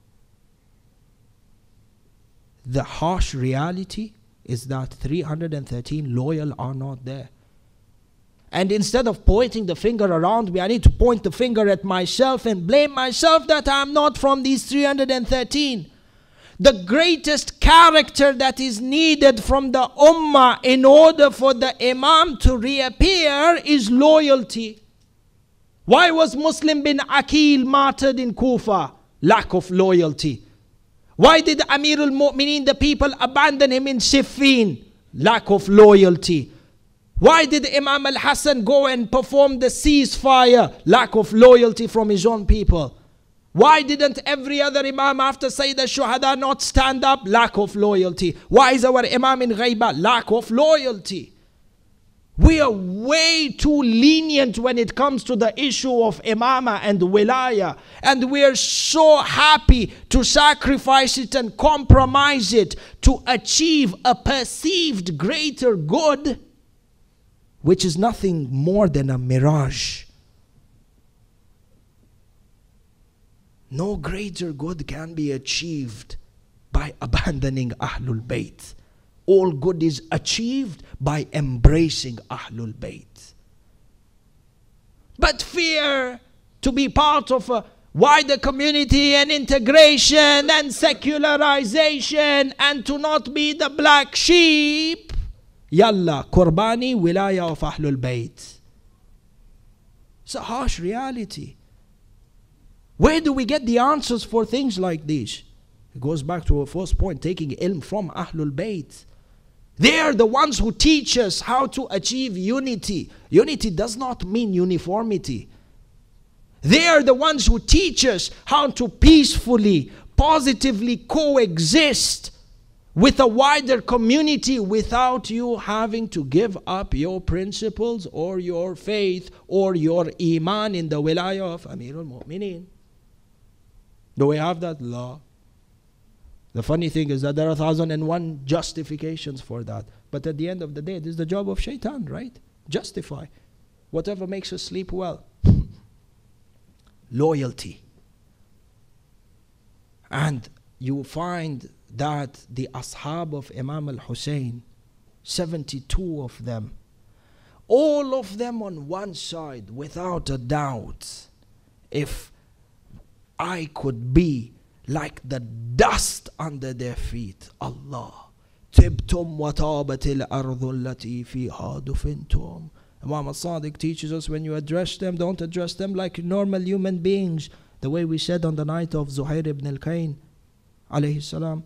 The harsh reality is that 313 loyal are not there. And instead of pointing the finger around me, I need to point the finger at myself and blame myself that I'm not from these 313. The greatest character that is needed from the Ummah in order for the Imam to reappear is loyalty. Why was Muslim bin Aqil martyred in Kufa? Lack of loyalty. Why did Amir al-Mu'mineen, the people, abandon him in Siffin? Lack of loyalty. Why did Imam al-Hassan go and perform the ceasefire? Lack of loyalty from his own people. Why didn't every other Imam after Sayyid al-Shuhada not stand up? Lack of loyalty. Why is our Imam in Ghaibah? Lack of loyalty. We are way too lenient when it comes to the issue of imama and wilaya. And we are so happy to sacrifice it and compromise it to achieve a perceived greater good, which is nothing more than a mirage. No greater good can be achieved by abandoning Ahlul Bayt. All good is achieved by embracing Ahlul Bayt. But fear to be part of a wider community and integration and secularization and to not be the black sheep. Yalla, Qurbani, wilaya of Ahlul Bayt. It's a harsh reality. Where do we get the answers for things like these? It goes back to our first point, taking ilm from Ahlul Bayt. They are the ones who teach us how to achieve unity. Unity does not mean uniformity. They are the ones who teach us how to peacefully, positively coexist with a wider community without you having to give up your principles or your faith or your iman in the wilayah of Amirul Mu'mineen. Do we have that? La. The funny thing is that there are 1,001 justifications for that. But at the end of the day, this is the job of shaitan, right? Justify whatever makes us sleep well. Loyalty. And you find that the ashab of Imam al-Hussein, 72 of them, all of them on one side, without a doubt, if I could be like the dust under their feet, Allah, tibtum wa tabat al-ardu allati fiha dufintum. Imam al-Sadiq teaches us, when you address them, don't address them like normal human beings, the way we said on the night of Zuhair ibn al-Kain alayhi salam.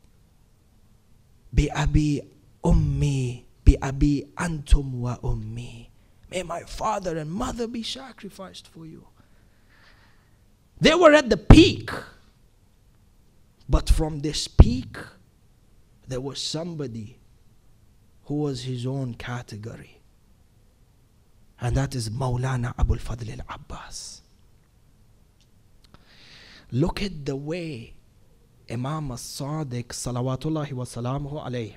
Bi abi ummi, bi abi antum wa ummi. May my father and mother be sacrificed for you. They were at the peak. But from this peak, there was somebody who was his own category. And that is Maulana Abul Fadl al-Abbas. Look at the way Imam al-Sadiq salawatullahi wa salamuhu alayhi.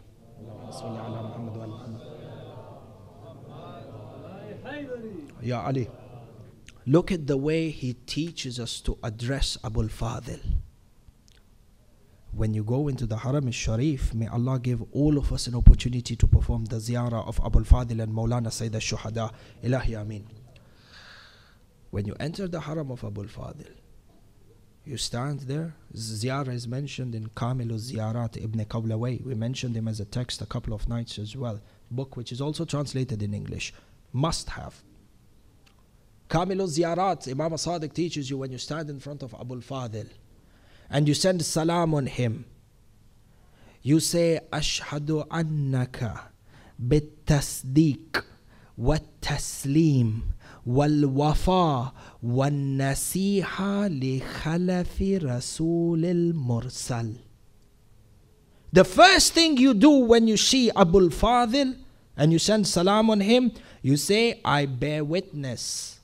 Ya Ali. Look at the way he teaches us to address Abul Fadl. When you go into the Haram al-Sharif, may Allah give all of us an opportunity to perform the ziyarah of Abul Fadl and Maulana Sayyid al-Shuhada. Ilahi Ameen. When you enter the Haram of Abul Fadl, you stand there. Ziyarah is mentioned in Kamilu Ziyarat Ibn Qawlaway. We mentioned him as a text a couple of nights as well. Book which is also translated in English. Must have. Kamilu Ziyarat, Imam Sadiq teaches you when you stand in front of Abul Fadl and you send salam on him, you say, Ashhadu annaka bit-tasdeeq wat-taslim wal-wafa wal-nasiha li khalafi rasulil mursal. The first thing you do when you see Abul Fadl and you send salam on him, you say, I bear witness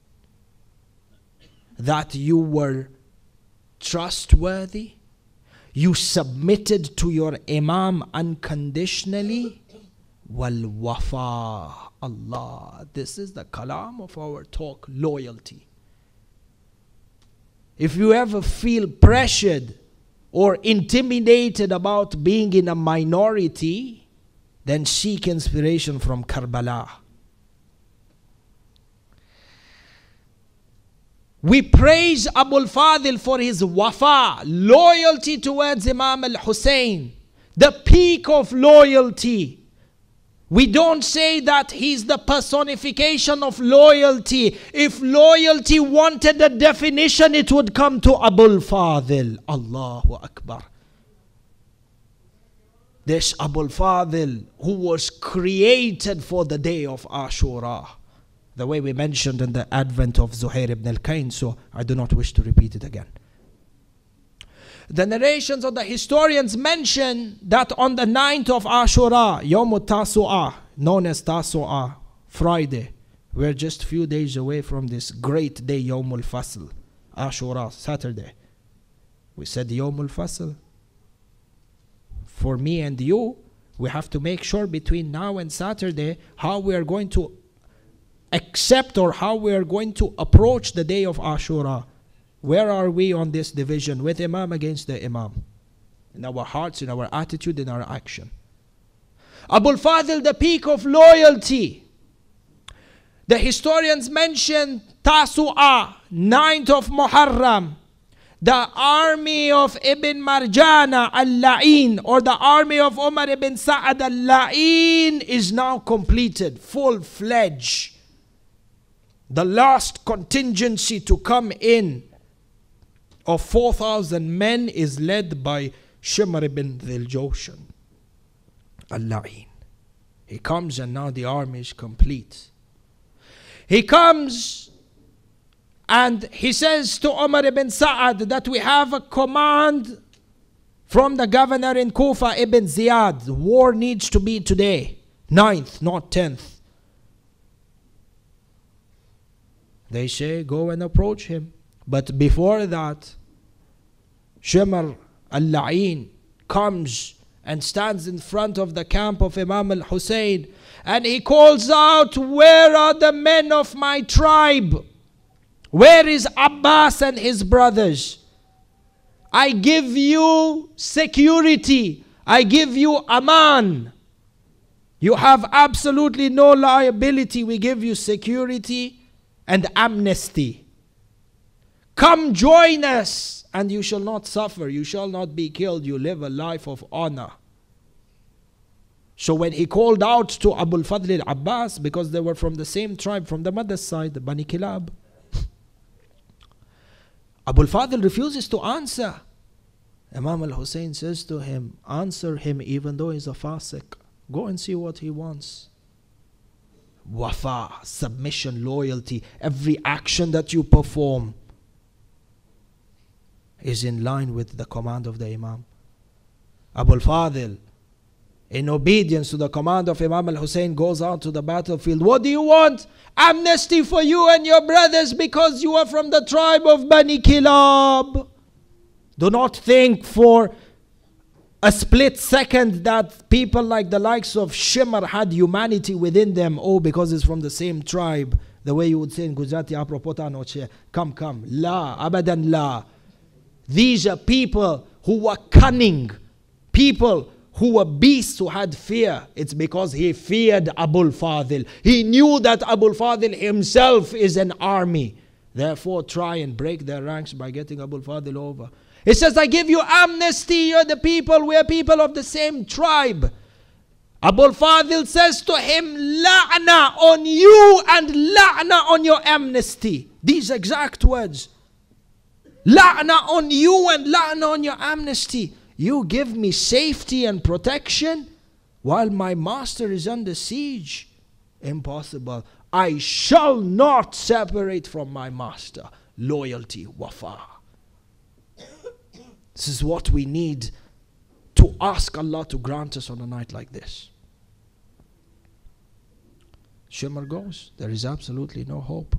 that you were trustworthy, you submitted to your Imam unconditionally. Wal wafa. Allah, this is the kalam of our talk, loyalty. If you ever feel pressured or intimidated about being in a minority, then seek inspiration from Karbala. We praise Abul Fadl for his wafa, loyalty towards Imam al-Hussein, the peak of loyalty. We don't say that he's the personification of loyalty. If loyalty wanted a definition, it would come to Abul Fadl. Allahu Akbar. This Abul Fadl who was created for the day of Ashura. The way we mentioned in the advent of Zuhair ibn al-Kain, so I do not wish to repeat it again. The narrations of the historians mention that on the 9th of Ashura, Yawm al-Tasu'ah, known as Tasu'ah, Friday, we're just a few days away from this great day, Yawm al-Fasl, Ashura, Saturday. We said Yawm al-Fasl. For me and you, we have to make sure between now and Saturday how we are going to accept or how we are going to approach the day of Ashura. Where are we on this division with Imam against the Imam? In our hearts, in our attitude, in our action. Abul Fadl, the peak of loyalty. The historians mention Tasu'ah, 9th of Muharram. The army of Ibn Marjana al-La'in, or the army of Umar ibn Sa'ad al-La'in, is now completed, full-fledged. The last contingency to come in of 4,000 men is led by Shimr ibn Dhil Jawshan al-La'in. He comes and now the army is complete. He comes and he says to Umar ibn Sa'ad that we have a command from the governor in Kufa, Ibn Ziyad. War needs to be today, 9th, not 10th. They say, go and approach him. But before that, Shimr al-La'in comes and stands in front of the camp of Imam al-Hussein, and he calls out, where are the men of my tribe? Where is Abbas and his brothers? I give you security. I give you aman. You have absolutely no liability. We give you security and amnesty. Come join us, and you shall not suffer. You shall not be killed. You live a life of honor. So when he called out to Abu al-Fadl al-Abbas, because they were from the same tribe, from the mother's side, the Bani Kilab, Abu al-Fadl refuses to answer. Imam al-Hussein says to him, answer him even though he's a fasiq. Go and see what he wants. Wafa, submission, loyalty, every action that you perform is in line with the command of the Imam. Abu al-Fadl, in obedience to the command of Imam al-Hussein, goes out to the battlefield. What do you want? Amnesty for you and your brothers because you are from the tribe of Bani Kilab. Do not think for a split second that people like the likes of Shimr had humanity within them. Oh, because it's from the same tribe. The way you would say in Gujarati, apropos noche, come. La, abadan la. These are people who were cunning. People who were beasts, who had fear. It's because he feared Abu al-Fadl. He knew that Abu al-Fadl himself is an army. Therefore, try and break their ranks by getting Abu al-Fadl over. It says, I give you amnesty, you're the people, we're people of the same tribe. Abu al-Fadl says to him, la'na on you and la'na on your amnesty. These exact words. La'na on you and la'na on your amnesty. You give me safety and protection while my master is under siege. Impossible. I shall not separate from my master. Loyalty, wafa. This is what we need to ask Allah to grant us on a night like this. Shimr goes. There is absolutely no hope.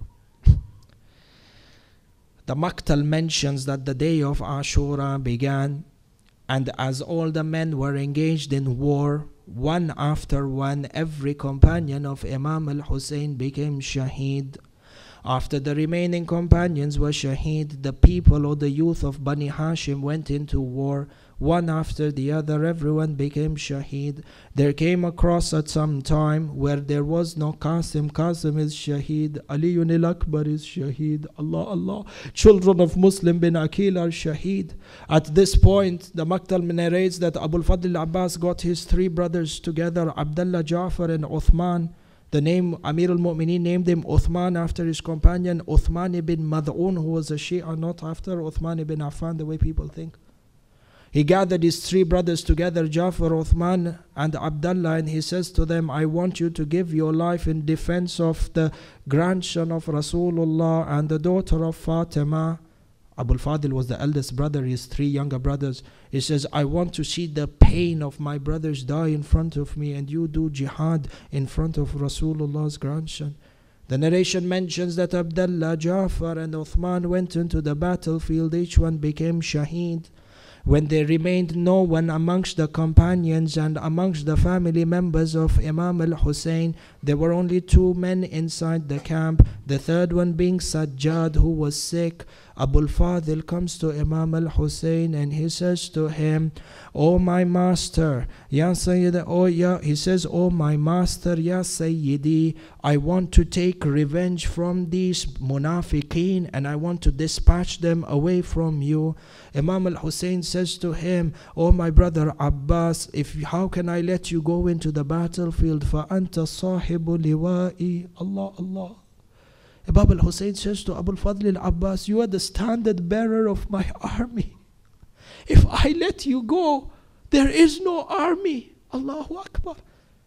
The Maqtal mentions that the day of Ashura began, and as all the men were engaged in war, one after one, every companion of Imam al-Hussein became shaheed. After the remaining companions were shaheed, the people or the youth of Bani Hashim went into war. One after the other, everyone became shaheed. There came a cross at some time where there was no Qasim. Qasim is shaheed. Aliyun al-Akbar is shaheed. Allah. Children of Muslim bin Aqil are shaheed. At this point, the Maqtal narrates that Abu al-Fadl al-Abbas got his three brothers together, Abdullah, Ja'far and Uthman. The name Amir al-Mu'mineen named him Uthman after his companion Uthman ibn Mad'un, who was a Shia, not after Uthman ibn Affan, the way people think. He gathered his three brothers together, Ja'far, Uthman and Abdullah, and he says to them, I want you to give your life in defense of the grandson of Rasulullah and the daughter of Fatima. Abu al-Fadl was the eldest brother, his three younger brothers. He says, I want to see the pain of my brothers die in front of me, and you do jihad in front of Rasulullah's grandson. The narration mentions that Abdullah, Ja'far and Uthman went into the battlefield. Each one became shaheed. When there remained no one amongst the companions and amongst the family members of Imam al-Hussein, there were only two men inside the camp, the third one being Sajjad, who was sick. Abu al-Fadl comes to Imam al-Hussein and he says to him, O my master, Ya Sayyid, he says, O my master, Ya Sayyidi, I want to take revenge from these munafiqeen and I want to dispatch them away from you. Imam al-Hussein says to him, O my brother Abbas, how can I let you go into the battlefield? فَأَنْتَ صَاحِبُ لِوَائِي. Allah. Imam al-Hussein says to Abu al-Fadl al-Abbas, you are the standard bearer of my army. If I let you go, there is no army. Allahu Akbar.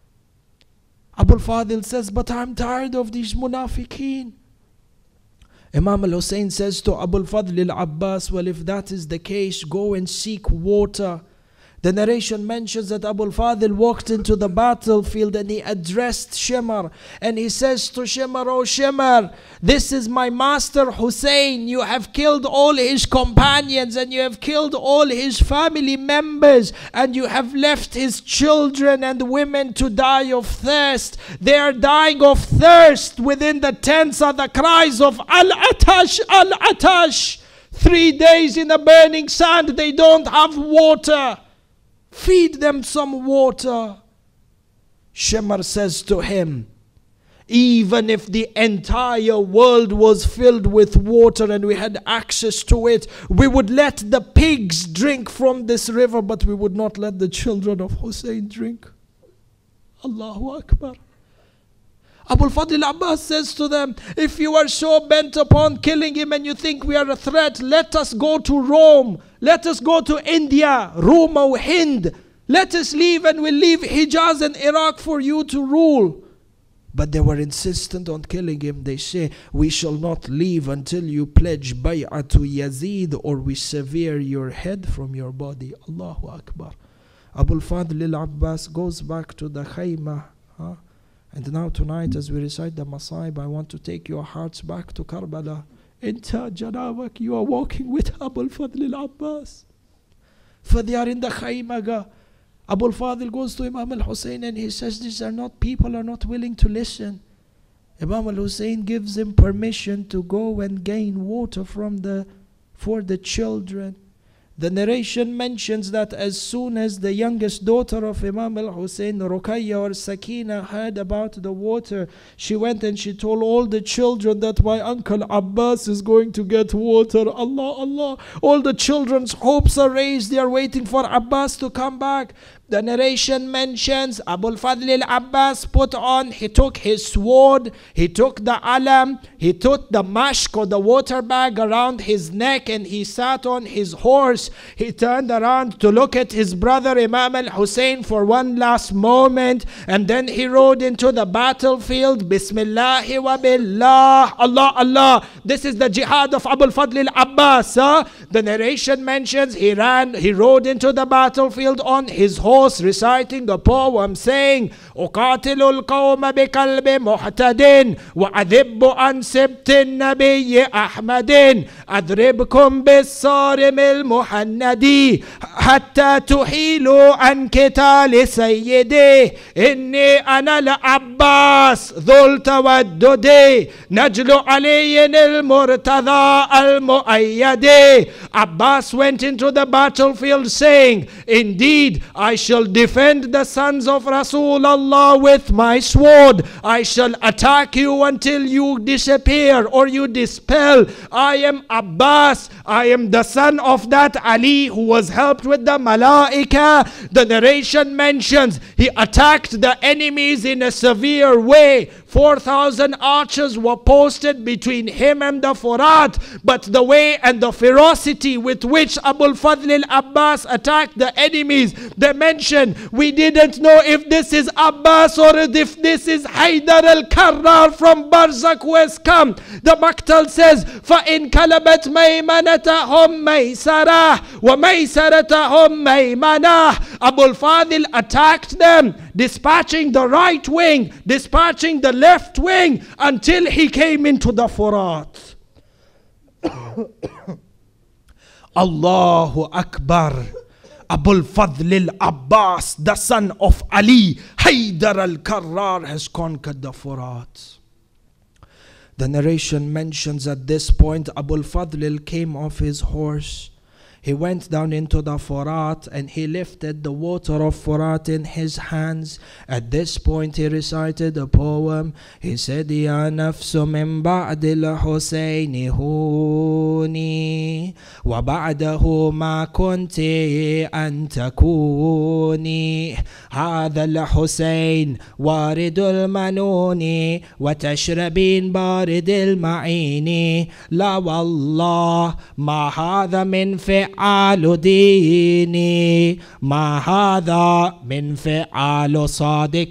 Abu al-Fadl says, but I'm tired of these munafiqeen. Imam al-Hussein says to Abu al-Fadl al-Abbas, well, if that is the case, go and seek water. The narration mentions that Abu al-Fadl walked into the battlefield and he addressed Shimr. And he says to Shimr, oh Shimr, this is my master Hussein. You have killed all his companions and you have killed all his family members. And you have left his children and women to die of thirst. They are dying of thirst. Within the tents are the cries of Al-Atash, Al-Atash. 3 days in the burning sand, they don't have water. Feed them some water. Shimr says to him, even if the entire world was filled with water and we had access to it, we would let the pigs drink from this river, but we would not let the children of Hussein drink. Allahu Akbar. Abu al-Fadl Abbas says to them, if you are so bent upon killing him and you think we are a threat, let us go to Rome. Let us go to India, Rome or Hind. Let us leave and we'll leave Hijaz and Iraq for you to rule. But they were insistent on killing him. They say, we shall not leave until you pledge bay'ah to Yazid or we sever your head from your body. Allahu Akbar. Abu al-Fadl al-Abbas goes back to the Khaymah. And now tonight as we recite the Masaib, I want to take your hearts back to Karbala. Inta Janabak, you are walking with Abu al-Fadl al-Abbas. For they are in the Khaymah. Abu al-Fadl goes to Imam al-Hussein and he says, these are not, people are not willing to listen. Imam al-Hussein gives him permission to go and gain water for the children. The narration mentions that as soon as the youngest daughter of Imam al-Hussein, Ruqayya or Sakina, heard about the water, she went and she told all the children that my uncle Abbas is going to get water. Allah, Allah. All the children's hopes are raised. They are waiting for Abbas to come back. The narration mentions Abu al-Fadl al-Abbas he took his sword, he took the alam, he took the mashk or the water bag around his neck and he sat on his horse. He turned around to look at his brother Imam al-Hussein for one last moment and then he rode into the battlefield. Bismillahi wa billah. Allah, Allah. This is the jihad of Abu al-Fadl al-Abbas. The narration mentions he rode into the battlefield on his horse, reciting the poem saying, أقاتل القوم بقلب محتد وأذب عن سبت النبي أحمد أضربكم بالصارم المحندي حتى تحيلوا عن قتال سيدي إني أنا العباس ذو التودد نجل علي المرتضى المؤيد. Abbas went into the battlefield saying, indeed I shall defend the sons of Rasulullah with my sword. I shall attack you until you disappear or you dispel. I am Abbas. I am the son of that Ali who was helped with the Malaika. The narration mentions he attacked the enemies in a severe way. 4,000 archers were posted between him and the Furat. But the way and the ferocity with which Abu al-Fadl al-Abbas attacked the enemies, they mention, we didn't know if this is Abbas or if this is Haydar al-Karrar from Barzakh who has come. The Maktal says, فَإِنْ كَلَبَتْ مَيْمَنَتَهُمْ مَيْسَرَةً وَمَيْسَرَتَهُمْ مَيْمَنَةً. Abu al-Fadl attacked them, dispatching the right wing, dispatching the left wing until he came into the Furat. Allahu Akbar. Abu al-Fadl al-Abbas, the son of Ali, Haydar al-Karrar, has conquered the Furat. The narration mentions at this point Abu al-Fadl came off his horse. he went down into the Furat and he lifted the water of Furat in his hands. At this point he recited a poem. He said, Ya nafsu min ba'di al-Husayni huni wa ba'dahu ma kunti an takuni hadha al-Husayn warid al-manuni wa tashrabin barid al-ma'ini la wallah ma hadha min fi'al dini ma hadha min fi'al sadiq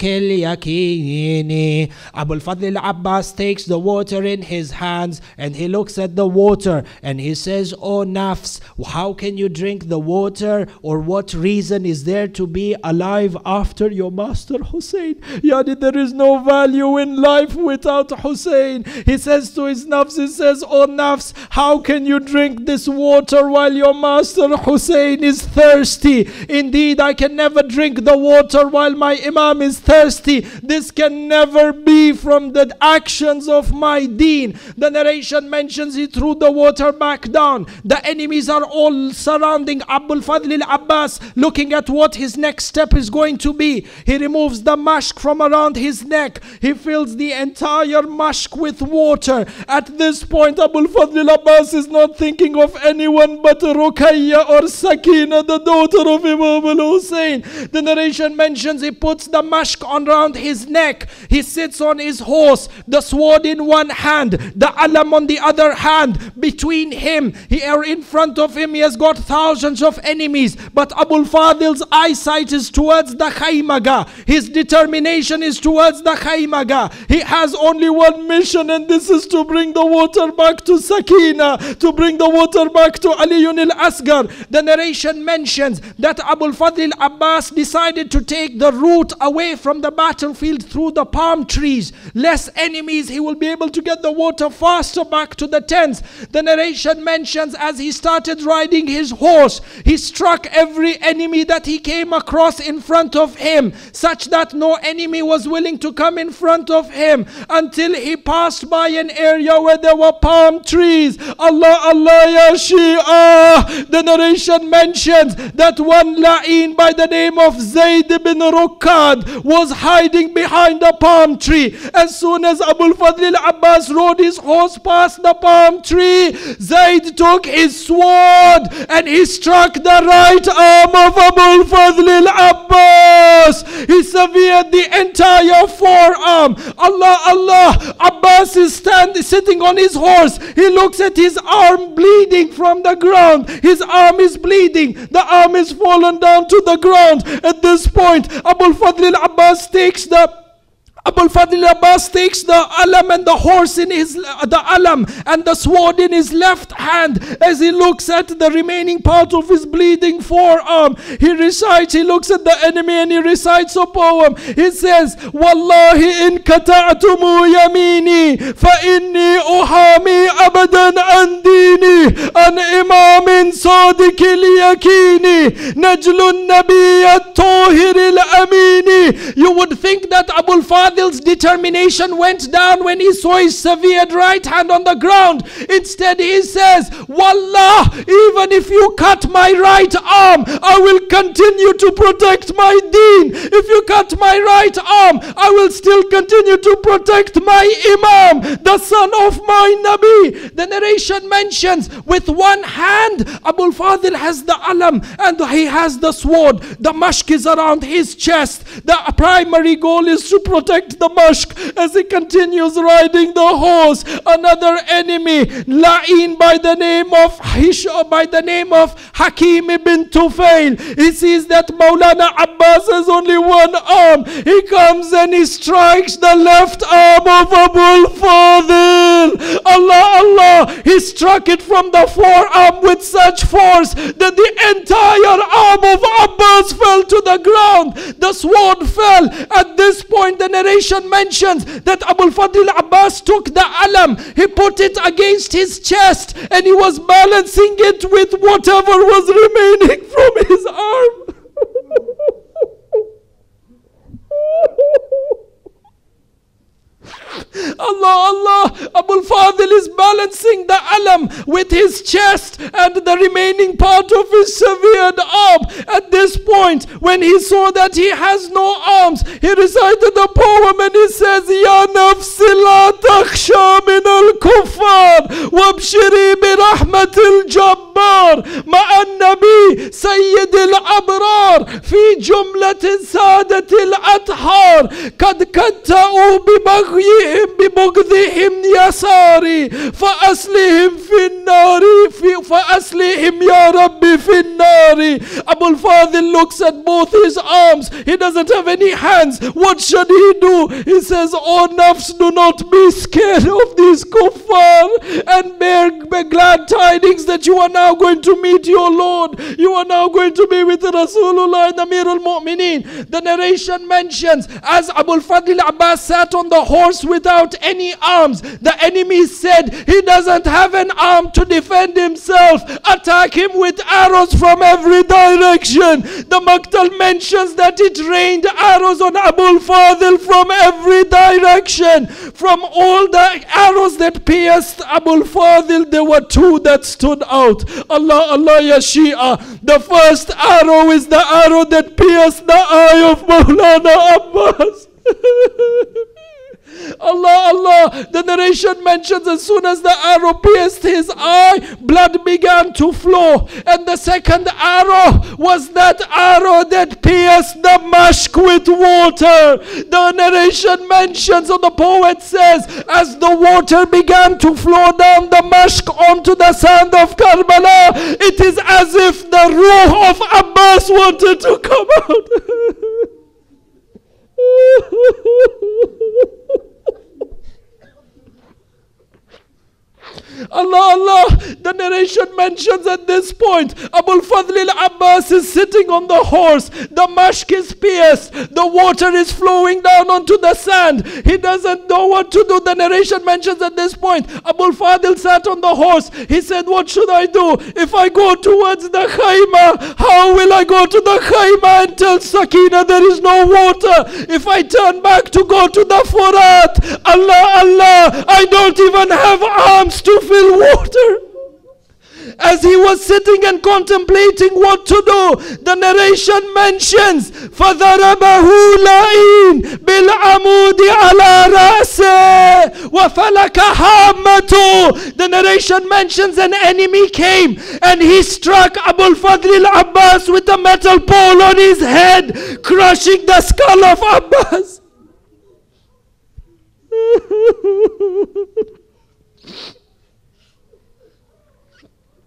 al-yakini. Abu al-Fadl al-Abbas takes the water in his hands and he looks at the water and he says, Oh nafs, how can you drink the water, or what reason is there to be alive after your master Hussein? Yani there is no value in life without Hussein. He says to his nafs, he says, Oh nafs, how can you drink this water while your master Hussein is thirsty? Indeed, I can never drink the water while my Imam is thirsty. This can never be from the actions of my deen. The narration mentions he threw the water back down. The enemies are all surrounding Abu al-Fadl al-Abbas, looking at what his next step is going to be. He removes the mashk from around his neck. He fills the entire mashk with water. At this point, Abu al-Fadl al-Abbas is not thinking of anyone but Ruqayya or Sakina, the daughter of Imam al-Hussein. The narration mentions he puts the mashk on around his neck. He sits on his horse, the sword in one hand, the alam on the other hand. Between him, here in front of him, he has got thousands of enemies, but Abu al-Fadl's eyesight is towards the Khaymaga. His determination is towards the Khaymaga. He has only one mission, and this is to bring the water back to Sakina, to bring the water back to Aliyun al-Asghar. The narration mentions that Abu al-Fadl al-Abbas decided to take the route away from the battlefield through the palm trees. Less enemies, he will be able to get the water faster back to the tents. The narration mentions as he started riding his horse, he struck every enemy that he came across in front of him, such that no enemy was willing to come in front of him until he passed by an area where there were palm trees. Allah, Allah, ya Shia. The narration mentions that one la'in by the name of Zayd ibn Rukkad was hiding behind a palm tree. As soon as Abu al-Fadl al-Abbas rode his horse past the palm tree, Zayd took his sword and he struck the right arm of Abu al-Fadl al-Abbas. He severed the entire forearm. Allah, Allah. Abbas is sitting on his horse. He looks at his arm bleeding from the ground. His arm is bleeding. The arm is fallen down to the ground. At this point, Abu al-Fadl al-Abbas takes the alam and the horse in his, the alam and the sword in his left hand. As he looks at the remaining part of his bleeding forearm, he looks at the enemy and he recites a poem. He says, Wallahi in kata'atumu yamini fa inni uhami abadan an dini an imamin sadiqil yakini najlun nabiyyat tahiril amini. You would think that Abu al-Fadl determination went down when he saw his severed right hand on the ground. Instead he says, Wallah, even if you cut my right arm, I will continue to protect my deen. If you cut my right arm, I will still continue to protect my Imam, the son of my Nabi. The narration mentions with one hand Abu al-Fadl has the alam and he has the sword. The mashk is around his chest. The primary goal is to protect the mashk. As he continues riding the horse, another enemy, la'in by the name of Hakim ibn Tufail, he sees that Maulana Abbas has only one arm. He comes and he strikes the left arm of Abu al-Fadl. Allah, Allah, he struck it from the forearm with such force that the entire arm of Abbas fell to the ground. The sword fell. At this point, the narration mentions that Abu al-Fadl al-Abbas took the alam, he put it against his chest and he was balancing it with whatever was remaining from his arm. Allah, Allah. Abu Fadil is balancing the alam with his chest and the remaining part of his severed arm. At this point, when he saw that he has no arms, he recited the poem and he says, Ya nafsi la takhsha min al-kuffar wabshiri bi rahmatil jabbar ma'an nabi sayyid al-abrar fi jumlat sadat al-athar kad katta'u bi ببغضهم يساري فأصلهم في النار فأصلهم يا ربي في النار. Abul Fadil looks at both his arms. He doesn't have any hands. What should he do? He says, Oh nafs, do not be scared of these kuffar and bear glad tidings that you are now going to meet your Lord. You are now going to be with Rasulullah and Amir al-Mu'mineen. The narration mentions as Abul Fadl Abbas sat on the horse without any arms, the enemy said he doesn't have an arm to defend himself. Attack him with arrows from every direction. The Maqtal mentions that it rained arrows on Abul Fadil from every direction. From all the arrows that pierced Abul Fadil, there were two that stood out. Allah, Allah, ya Shia. The first arrow is the arrow that pierced the eye of Maulana Abbas. Allah, Allah. The narration mentions as soon as the arrow pierced his eye, blood began to flow. And the second arrow was that arrow that pierced the mashk with water. The narration mentions, or the poet says, as the water began to flow down the mashk onto the sand of Karbala, it is as if the ruh of Abbas wanted to come out. Allah, Allah. The narration mentions at this point, Abul Fadl al-Abbas is sitting on the horse. The mashk is pierced. The water is flowing down onto the sand. He doesn't know what to do. The narration mentions at this point, Abul Fadl sat on the horse. He said, what should I do? If I go towards the khayma, how will I go to the khayma and tell Sakina there is no water? If I turn back to go to the Furat, Allah, Allah, I don't even have arms to fill water. As he was sitting and contemplating what to do, the narration mentions فَضَرَبَهُ لَئِينَ بِالْعَمُودِ عَلَى رَأْسِهِ وَفَلَكَ حَامَّتُهُ. The narration mentions an enemy came and he struck Abul Fadl al-Abbas with a metal pole on his head, crushing the skull of Abbas.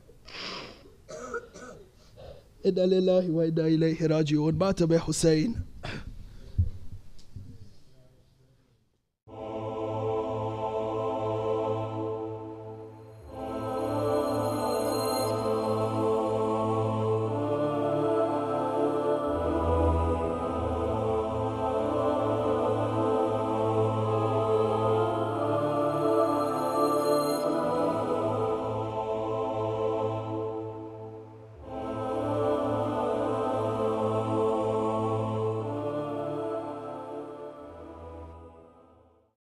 إنا لله وإنا إليه راجعون. مات بحسين.